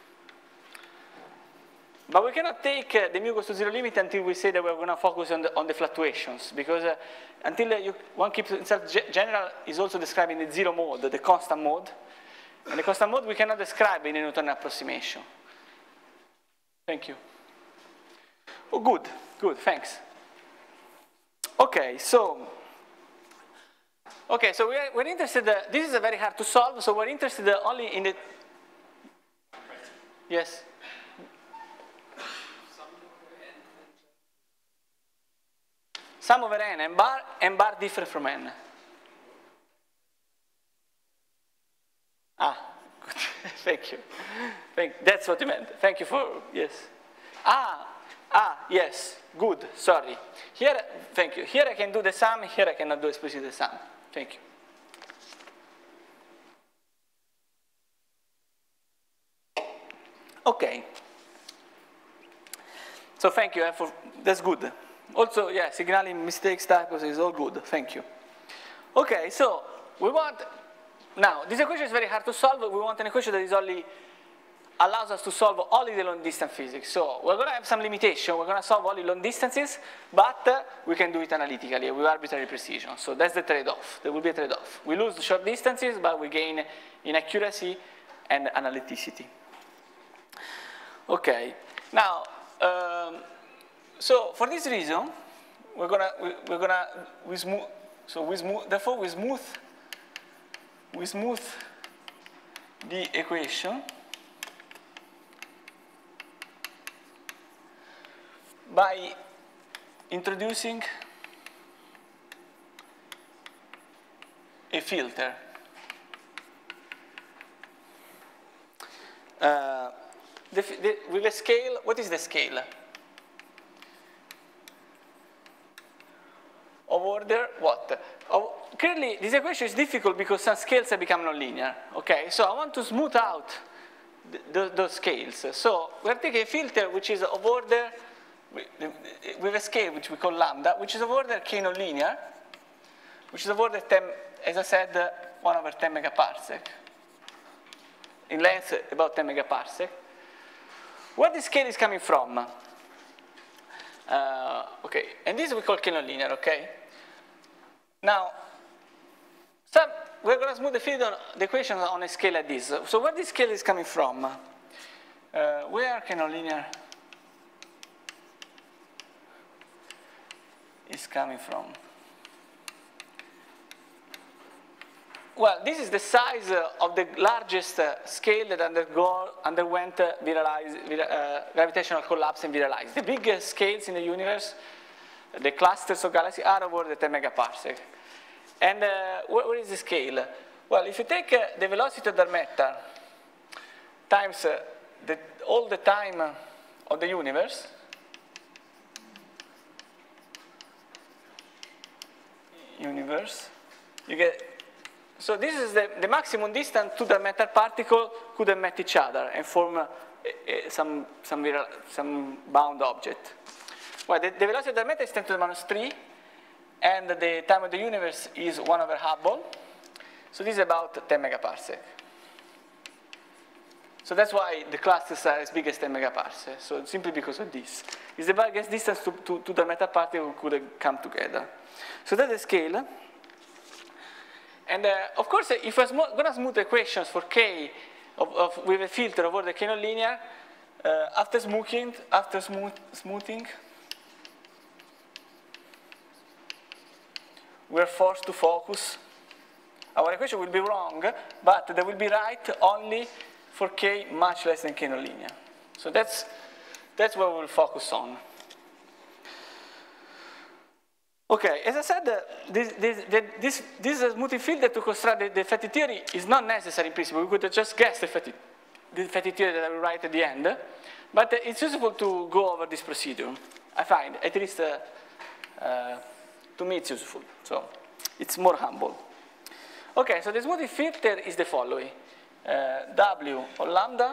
But we cannot take the mu goes to 0 limit until we say that we're going to focus on the fluctuations, because until one keeps itself general is also described in the 0 mode, the constant mode. And the constant mode we cannot describe in a Newtonian approximation. Thank you. Oh, good, thanks. Okay, so Okay, so we're interested, this is very hard to solve, so we're interested only in the, yes? Sum over n and bar different from n. Ah, good. Thank you. That's what you meant. Thank you for, yes. Yes, good, sorry. Here, thank you. Here I can do the sum, here I cannot do explicitly the sum. Thank you. Okay. So thank you, that's good. Also, yeah, signaling mistakes, typos is all good, thank you. Okay, so we want, now, this equation is very hard to solve, we want an equation that is only, allows us to solve only the long distance physics. So we're going to have some limitation, we're going to solve only long distances, but we can do it analytically with arbitrary precision. So that's the trade-off, there will be a trade-off. We lose the short distances, but we gain in accuracy and analyticity. Okay, now, so for this reason, we smooth the equation by introducing a filter. With a scale, what is the scale? Of order what? Clearly, this equation is difficult because some scales have become nonlinear. Okay, so I want to smooth out those scales. So we're taking a filter which is of order with a scale which we call lambda, which is of order k nonlinear, which is of order 10, as I said, 1 over 10 megaparsec. In length, about 10 megaparsec. Where the scale is coming from? Okay, and this we call k nonlinear, okay? Now, we're going to smooth the equation on a scale like this. So where this scale is coming from? Where k nonlinear is coming from? Well, this is the size of the largest scale that underwent gravitational collapse and virialized. The biggest scales in the universe, the clusters of galaxies, are of order 10 megaparsec. And where is the scale? Well, if you take the velocity of dark matter times all the time of the universe, you get. So this is the maximum distance two dark matter particles could have met each other and form some bound object. Well, the velocity of dark matter is 10 to the minus 3, and the time of the universe is 1 over Hubble. So this is about 10 megaparsec. So that's why the clusters are as big as 10 megaparsec. So simply because of this. It's the biggest distance to dark matter particles could have come together. So that's the scale. And of course, if we're going to smooth equations for k with a filter of order k nonlinear, after smoothing, we're forced to focus. Our equation will be wrong, but they will be right only for k much less than k nonlinear. So that's what we'll focus on. Okay, as I said, this smoothing filter to construct the Fetty theory is not necessary in principle. We could have just guessed the Fetty theory that I will write at the end. But it's useful to go over this procedure, I find. At least to me it's useful. So it's more humble. Okay, so the smoothing filter is the following. W of lambda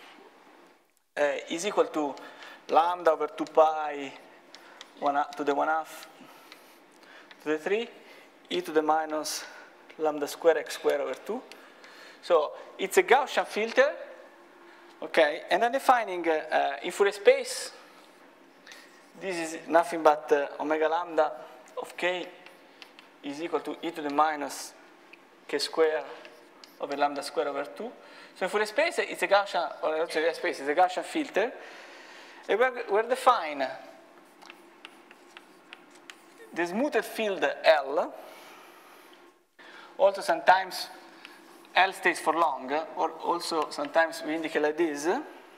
is equal to lambda over 2 pi to the 1/2 to the 3 e to the minus lambda square x square over 2. So it's a Gaussian filter, okay? And I'm defining in Fourier space, this is nothing but omega lambda of k is equal to e to the minus k square over lambda square over 2. So in Fourier space, it's a Gaussian, or not Fourier space, it's a Gaussian filter. And we're define the smoothed field L Also sometimes L stays for long, or also sometimes we indicate like this,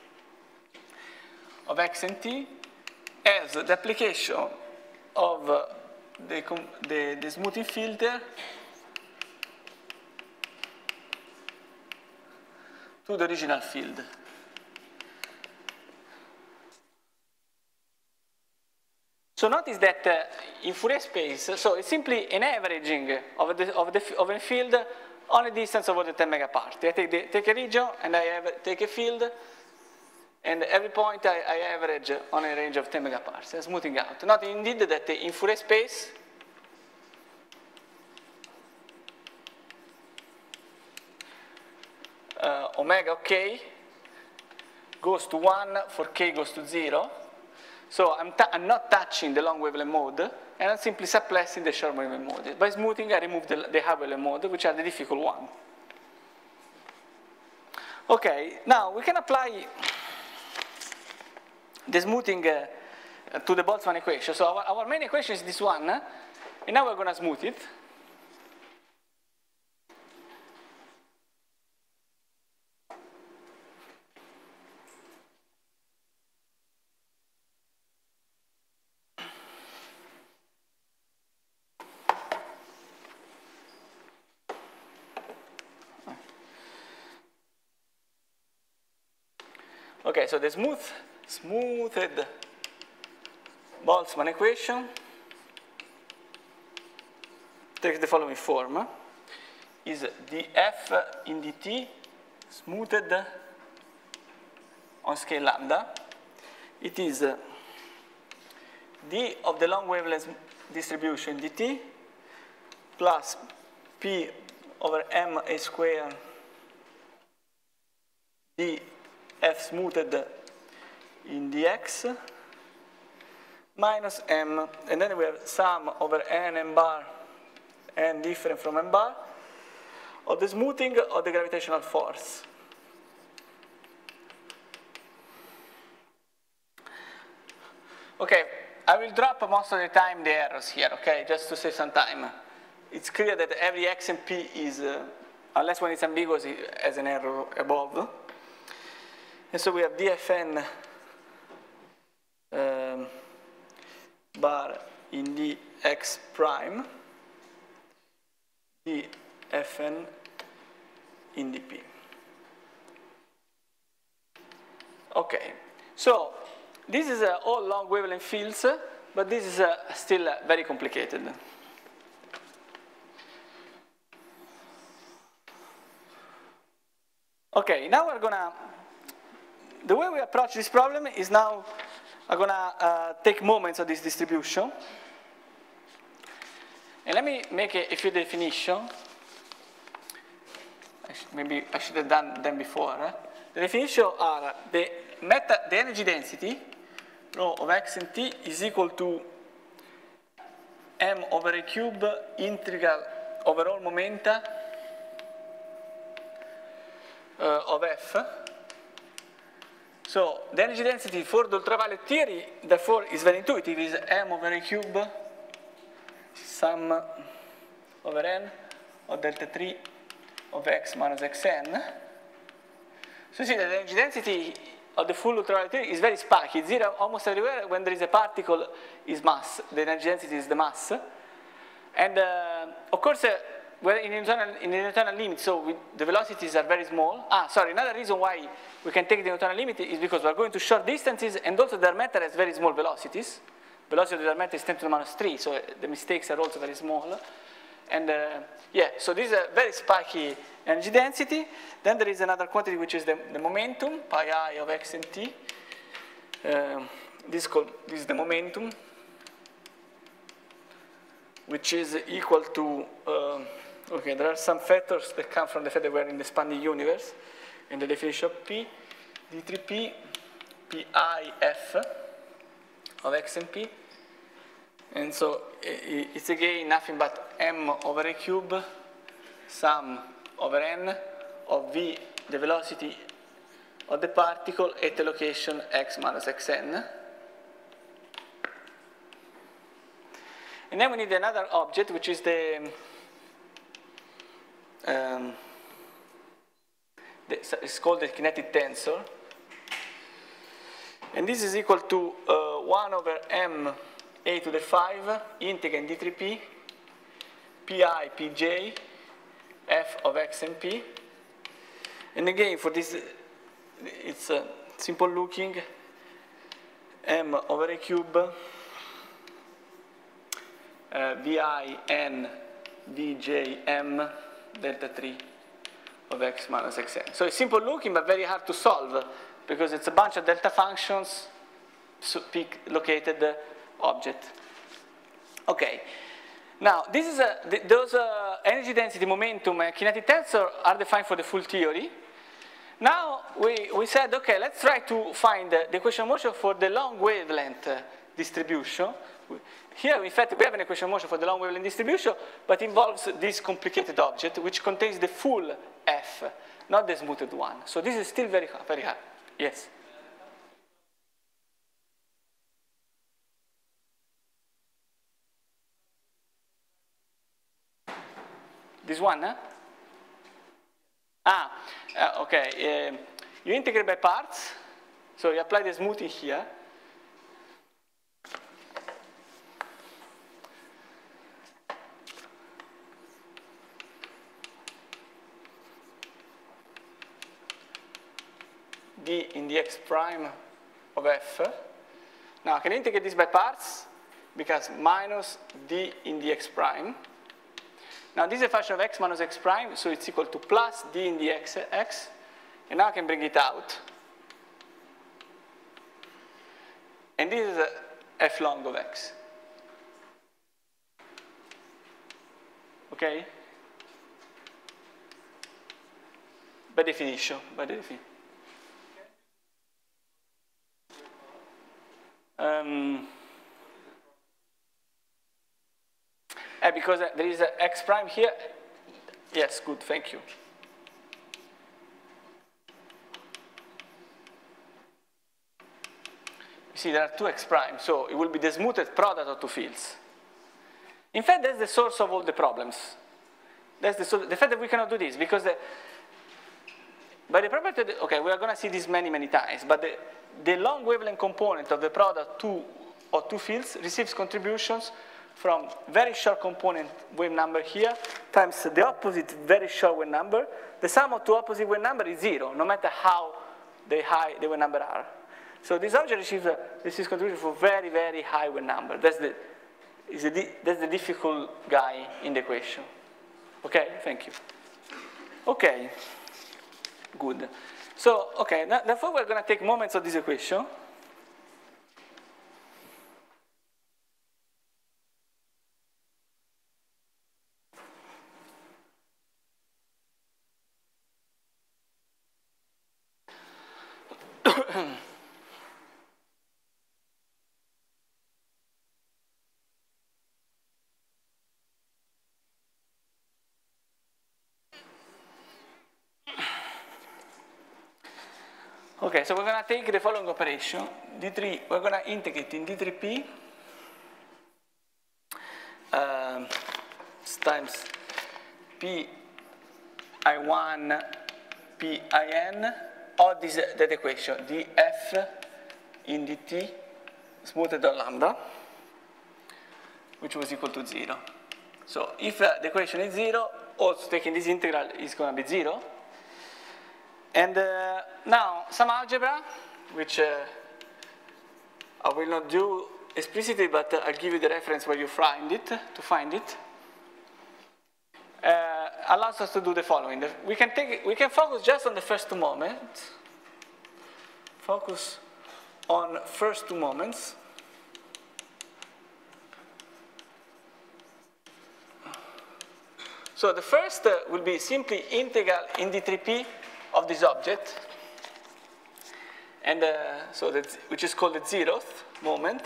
of x and t as the application of the smoothing filter to the original field. So notice that in Fourier space, so it's simply an averaging of a field on a distance over the 10 megapart. I take a region and I take a field, and every point I average on a range of 10 megaparts, smoothing out. Note indeed that in Fourier space, omega of k goes to 1 for k goes to 0. So I'm not touching the long wavelength mode, and I'm simply suppressing the short wavelength mode. By smoothing, I remove the high wavelength mode, which are the difficult one. Okay, now we can apply the smoothing to the Boltzmann equation. So our main equation is this one, and now we're going to smooth it. Okay, so the smoothed Boltzmann equation takes the following form: is df in dt smoothed on scale lambda. It is d of the long wavelength distribution dt plus p over m a square d f smoothed in dx minus m, and then we have sum over n bar, n different from m bar, of the smoothing of the gravitational force. Okay, I will drop most of the time the errors here, okay, just to save some time. It's clear that every x and p is, unless when it's ambiguous, it has an error above. And so we have dfn bar in dx prime, dfn in dp. Okay, so this is all long wavelength fields, but this is still very complicated. Okay, now we're gonna, the way we approach this problem is now I'm gonna take moments of this distribution. And let me make a few definitions. Maybe I should have done them before. The definitions are the energy density, rho of x and t, is equal to m over a cube integral over all momenta of f. So the energy density for the ultraviolet theory, therefore, is very intuitive. Is m over a cube sum over n of delta 3 of x minus xn. So you see that the energy density of the full ultraviolet theory is very spiky. It's zero almost everywhere. When there is a particle, is mass. The energy density is the mass. And of course, we're in the Newtonian limit, so the velocities are very small. Sorry, another reason why we can take the Newtonian limit is because we're going to short distances, and also the dark matter has very small velocities. Velocity of the dark matter is 10 to the minus 3, so the mistakes are also very small. And yeah, so this is a very spiky energy density. Then there is another quantity, which is the momentum, pi I of x and t. This is the momentum, which is equal to, okay, there are some factors that come from the fact that we're in the expanding universe, and the definition of P, d3p, pi f of x and p. And so it's again nothing but m over a cube sum over n of v, the velocity of the particle at the location x minus xn. And then we need another object, which is the it's called the kinetic tensor. And this is equal to 1 over m a to the 5 integrand d3p pi pj f of x and p. And again, for this, it's simple looking m over a cube vi n vj m delta 3 of x minus xn. So it's simple looking but very hard to solve because it's a bunch of delta functions, peak located object. Okay. Now, this is those energy density, momentum, and kinetic tensor are defined for the full theory. Now, we said, okay, let's try to find the equation of motion for the long wavelength distribution. Here, in fact, we have an equation of motion for the long wavelength distribution, but involves this complicated object, which contains the full f, not the smoothed one. So this is still very hard. Yes? This one, huh? Okay. You integrate by parts. So you apply the smoothing here. D in the x prime of f. Now I can integrate this by parts because minus d in the x prime. Now this is a function of x minus x prime, so it's equal to plus d in the x. And now I can bring it out. And this is f long of x. Okay? By definition. Because there is an x prime here. Yes, good, thank you. You see, there are two x primes, so it will be the smoothed product of two fields. In fact, that's the source of all the problems. That's the fact that we cannot do this, because by the property, okay, we are going to see this many times, but the long wavelength component of the product of two fields receives contributions from very short component wave number here times the opposite very short wave number. The sum of two opposite wave number is 0, no matter how high the wave number are. So this object receives contribution for very high wave number. That's the difficult guy in the equation. Okay, thank you. Okay, good. So, okay, therefore we're going to take moments of this equation. Okay, so we're going to take the following operation. D3, we're going to integrate in D3P times Pi1 Pin of that equation, df in dt smoothed on lambda, which was equal to 0. So if the equation is 0, also taking this integral is going to be 0. And now some algebra, which I will not do explicitly, but I'll give you the reference where you find it, to find it. Allows us to do the following. We can focus just on the first two moments. Focus on first two moments. So the first will be simply integral in d3p of this object, and which is called the 0th moment.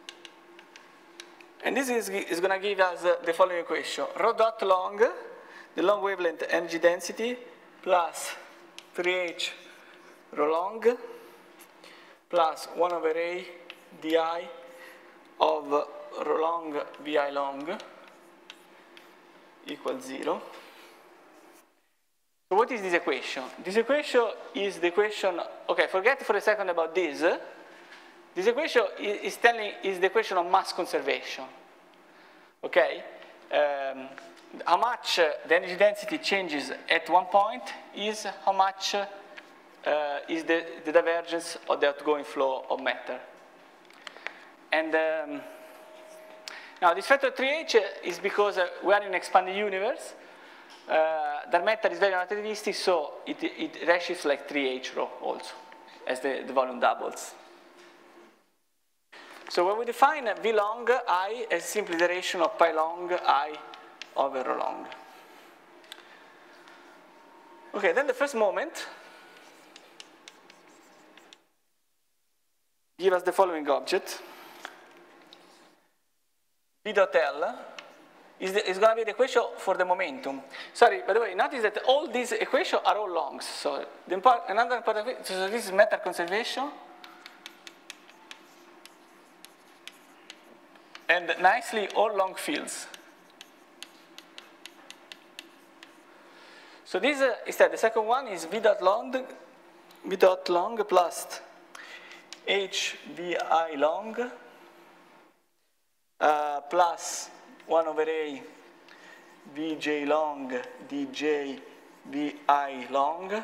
And this is going to give us the following equation: rho dot long, the long wavelength energy density, plus 3h rho long, plus 1 over a di of rho long vi long equals 0. So what is this equation? This equation is the equation, okay, forget for a second about this. This equation is the equation of mass conservation. Okay? How much the energy density changes at one point is how much is the divergence of the outgoing flow of matter. And now this factor 3h is because we are in an expanded universe. Dark matter is very relativistic, so it redshifts like 3h rho also, as the volume doubles. So when we define V long I as simply the relation of pi long I over rho long. Okay, then the first moment gives us the following object. V dot L is going to be the equation for the momentum. Sorry, by the way, notice that all these equations are all longs. So another important thing, so this is matter conservation. And nicely, all long fields. So this instead, the second one is V dot long plus HVI long plus 1 over A Vj long dj Vi long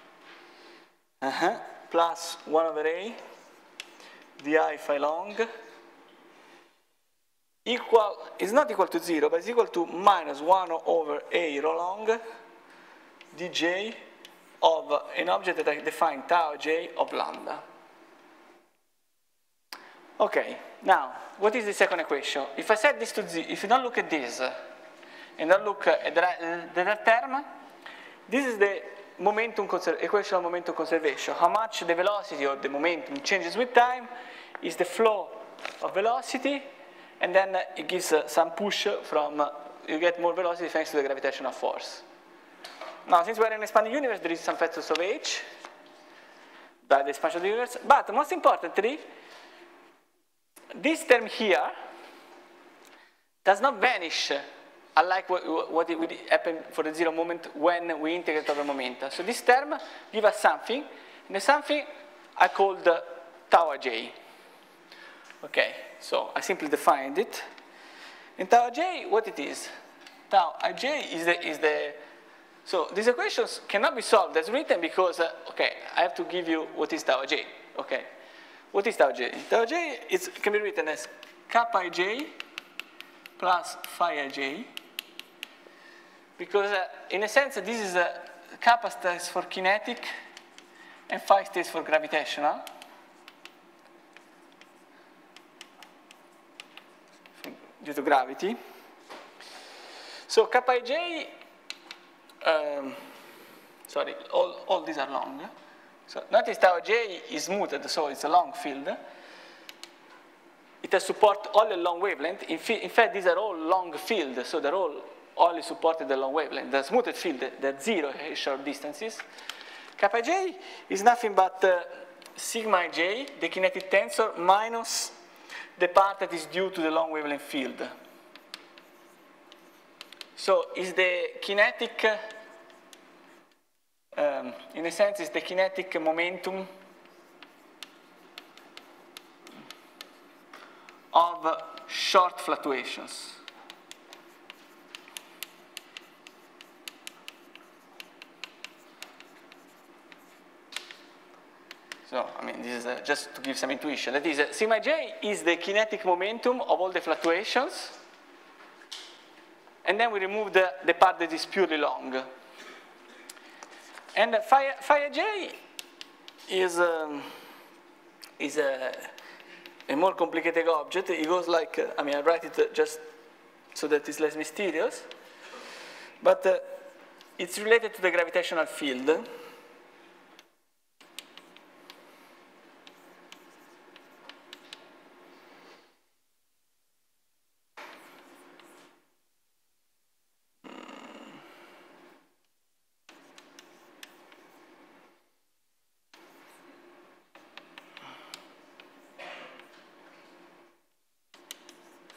plus 1 over A Vi phi long equal, is not equal to 0, but it's equal to minus 1 over A rho long dj of an object that I define tau j of lambda. Okay, now, what is the second equation? If I set this to 0, if you don't look at this, and don't look at the term, this is the momentum equation of momentum conservation. How much the velocity of the momentum changes with time is the flow of velocity, and then it gives some push from, you get more velocity thanks to the gravitational force. Now, since we're in an expanding universe, there is some factors of h by the expansion of the universe, but most importantly, this term here does not vanish, unlike what would happen for the zero moment when we integrate over momenta. So this term gives us something, and the something I called tau j. Okay, so I simply defined it. And tau j, what it is? Tau ij is the so these equations cannot be solved as written because, okay, I have to give you what is tau j. Okay. What is tau j? Tau j can be written as kappa ij plus phi ij, because in a sense this is kappa stands for kinetic and phi stands for gravitational. Due to gravity. So kappa ij, sorry, all these are long. So notice tau j is smoothed, so it's a long field. It has support all a long wavelength. In fact, these are all long fields, so they're all only supported a long wavelength. The smoothed field, that zero short distances. Kappa j is nothing but sigma j, the kinetic tensor, minus the part that is due to the long wavelength field. So is the kinetic, in a sense, is the kinetic momentum of short fluctuations. So, I mean, this is just to give some intuition. That is, sigma j is the kinetic momentum of all the fluctuations. And then we remove the part that is purely long. And phi j is a more complicated object. It goes like, I mean, I write it just so that it's less mysterious. But it's related to the gravitational field.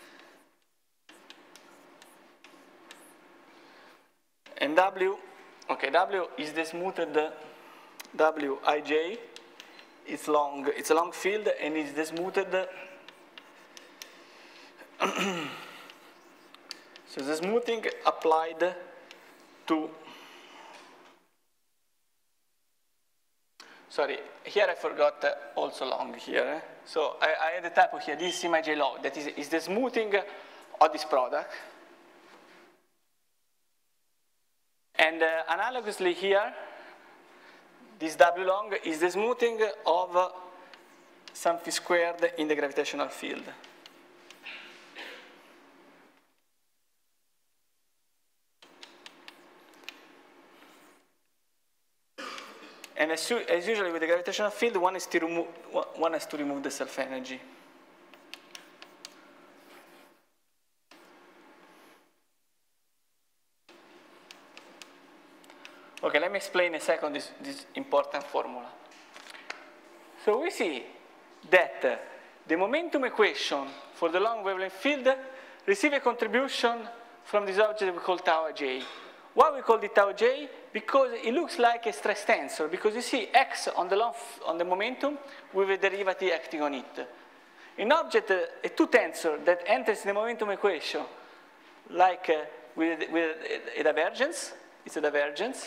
And W, okay, W is the smoothed Wij. It's long. It's a long field, and it's the smoothed. So the smoothing applied to. Sorry, here I forgot also long here. So I had a typo here. This is Σij log. That is the smoothing of this product. And analogously here, this W long is the smoothing of something squared in the gravitational field. And as usually with the gravitational field, one has to remove the self-energy. Okay, let me explain a second this important formula. So we see that the momentum equation for the long wavelength field receives a contribution from this object we call tau j. Why we call it tau j? Because it looks like a stress tensor, because you see x on the momentum with a derivative acting on it. An object, a two tensor that enters the momentum equation, like with a divergence, it's a divergence,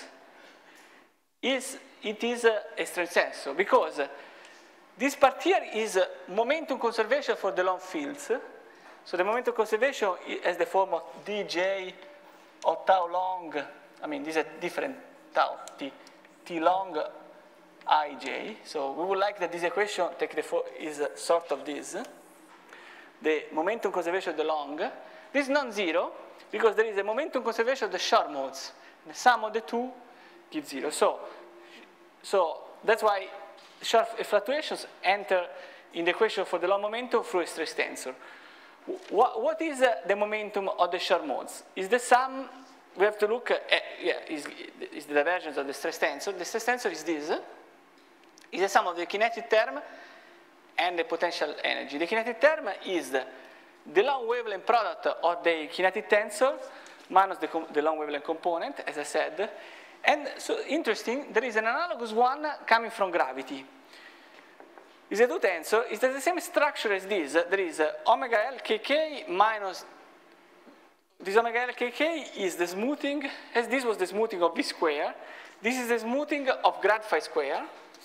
it is a stress tensor, because this part here is momentum conservation for the long fields. So the momentum conservation has the form of dj of tau long. I mean, these are different tau, t long ij. So we would like that this equation is sort of this. The momentum conservation of the long. This is non-zero because there is a momentum conservation of the short modes. The sum of the two gives zero. So that's why sharp fluctuations enter in the equation for the long momentum through a stress tensor. What is the momentum of the short modes? Is the sum, we have to look at, is the divergence of the stress tensor. The stress tensor is this, is the sum of the kinetic term and the potential energy. The kinetic term is the long wavelength product of the kinetic tensor minus the long wavelength component, as I said. And so interesting, there is an analogous one coming from gravity. It's a two tensor, it's the same structure as this. There is omega L kk minus, this omega L kk is the smoothing, as this was the smoothing of V square. This is the smoothing of grad phi square.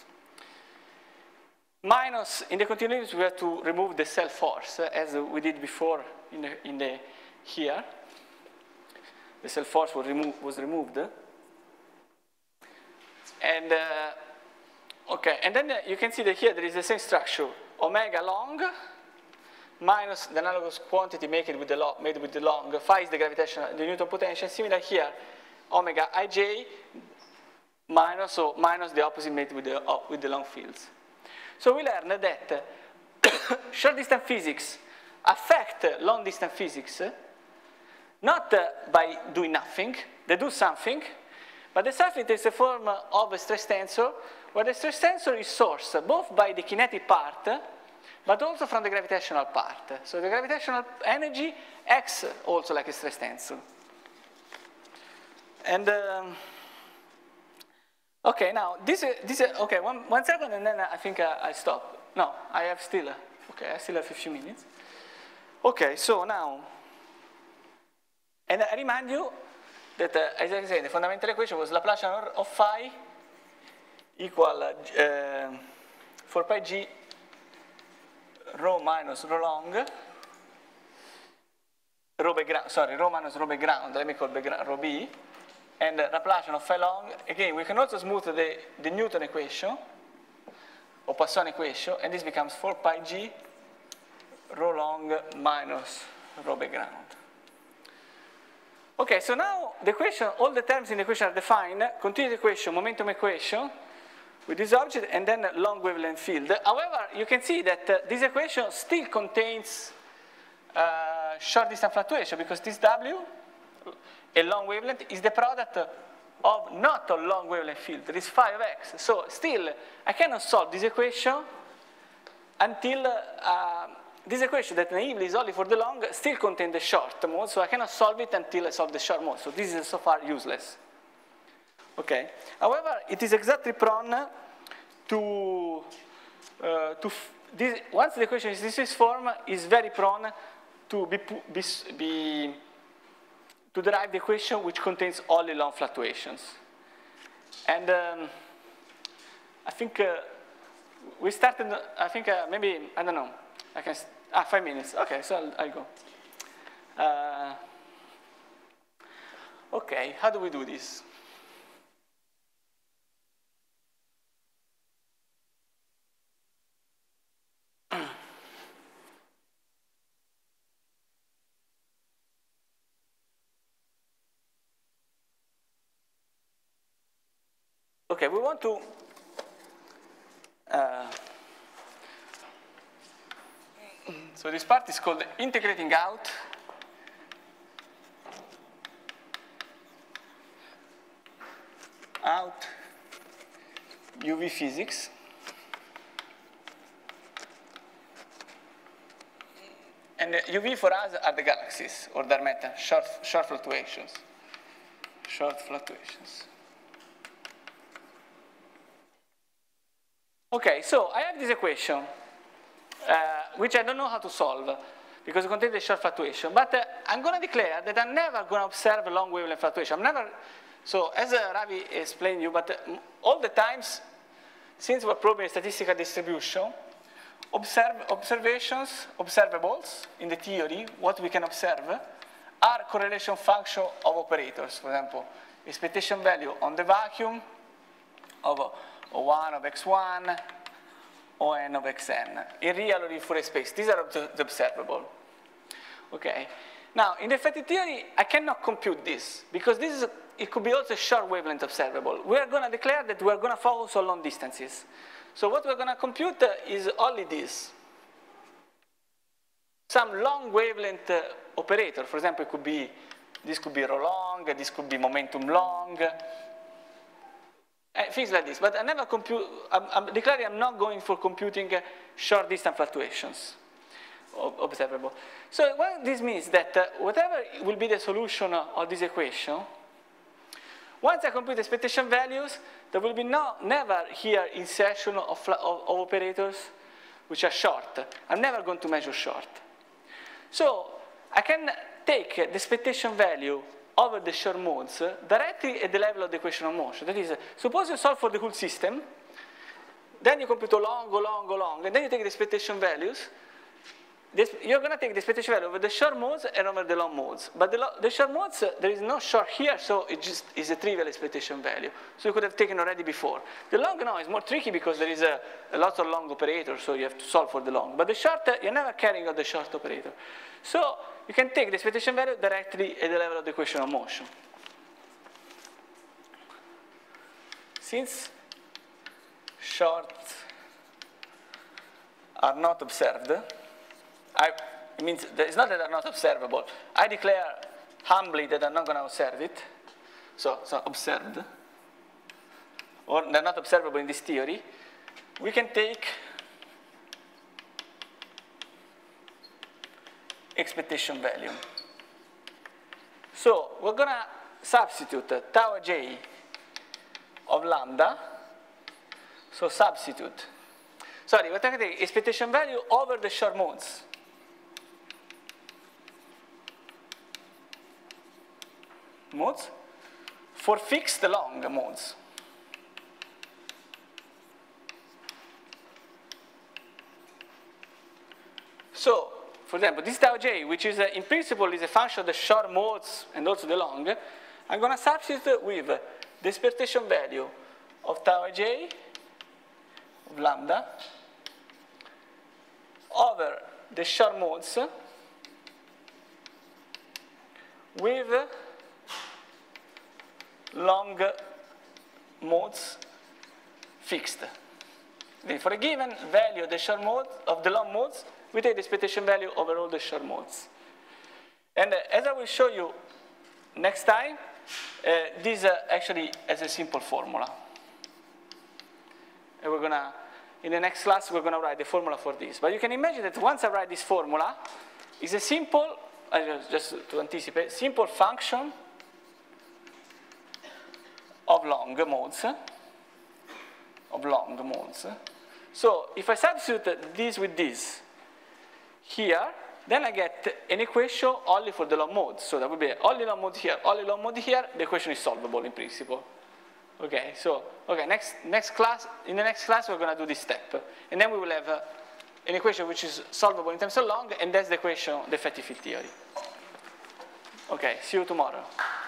Minus, in the continuity, we have to remove the cell force, as we did before here. The cell force was removed. And, okay, and then you can see that here there is the same structure, omega long minus the analogous quantity made with the long, phi is the gravitational, the Newton potential, similar here, omega ij minus the opposite made with the long fields. So we learned that short distance physics affect long distance physics, not by doing nothing, they do something, but the something is a form of a stress tensor, where the stress tensor is sourced both by the kinetic part, but also from the gravitational part. So the gravitational energy acts also like a stress tensor. And okay, now okay, one second, and then I think I stop. No, I still have a few minutes. Okay, so now, and I remind you that, as I said, the fundamental equation was Laplacian of phi equal 4 pi g rho minus rho long, rho minus rho background, let me call background rho b, and Laplacian of phi long. Again, we can also smooth the Newton equation, or Poisson equation, and this becomes 4 pi g rho long minus rho background. Okay, so now the equation, all the terms in the equation are defined, continuous equation, momentum equation, with this object, and then long wavelength field. However, you can see that this equation still contains short distance fluctuation, because this W, a long wavelength, is the product of not a long wavelength field, there is phi of x. So still, I cannot solve this equation until this equation that naively is only for the long still contains the short mode, so I cannot solve it until I solve the short mode. So this is so far useless. Okay. However, it is exactly prone to once the equation is this form, is very prone to to derive the equation which contains only long fluctuations. And I think we started, I think maybe, I don't know, I can, 5 minutes. Okay, so I'll go. Okay, how do we do this? Okay, we want to so this part is called integrating out UV physics. And UV for us are the galaxies or their matter, short fluctuations. Short fluctuations. Okay, so I have this equation, which I don't know how to solve because it contains the short fluctuation. But I'm going to declare that I'm never going to observe a long wavelength fluctuation. I'm never. So as Ravi explained to you, but all the times, since we're probing a statistical distribution, observables in the theory, what we can observe, are correlation function of operators. For example, expectation value on the vacuum of O1 of x1, On of xn, in real or in Fourier space. These are the observable. Okay. Now, in the effective theory, I cannot compute this because this is it could be also a short wavelength observable. We are going to declare that we are going to focus on long distances. So what we're going to compute is only this. Some long wavelength operator. For example, this could be rho long, this could be momentum long, things like this. But I never compute, I'm declaring I'm not going for computing short distance fluctuations observable. So what this means that whatever will be the solution of this equation, once I compute expectation values, there will be never here insertion of operators which are short. I'm never going to measure short. So I can take the expectation value over the short modes directly at the level of the equation of motion. That is, suppose you solve for the whole system, then you compute long, and then you take the expectation values. You're going to take the expectation value over the short modes and over the long modes. But the short modes, there is no short here, so it just is a trivial expectation value. So you could have taken already before. The long now is more tricky because there is a lot of long operators, so you have to solve for the long. But the short, you're never carrying out the short operator. So you can take the expectation value directly at the level of the equation of motion. Since shorts are not observed, it means that it's not that they're not observable. I declare humbly that I'm not going to observe it. So observed. Or they're not observable in this theory. We can take expectation value. So we're going to substitute tau j of lambda. So substitute. Sorry, we're taking expectation value over the short modes. For fixed long modes. So, for example, this tau j, which is in principle is a function of the short modes and also the long, I'm going to substitute with the expectation value of tau j of lambda over the short modes with long modes fixed. Then for a given value of the short mode of the long modes, we take the expectation value over all the short modes. And as I will show you next time, this actually has a simple formula. And we're going to, in the next class, we're going to write the formula for this. But you can imagine that once I write this formula, it's a simple, just to anticipate, simple function of of long modes. So if I substitute this with this here, then I get an equation only for the long modes. So that would be only long mode here, only long mode here. The equation is solvable in principle. Okay, so next class, in the next class we're going to do this step, and then we will have an equation which is solvable in terms of long, and that's the equation, the effective field theory. Okay, see you tomorrow.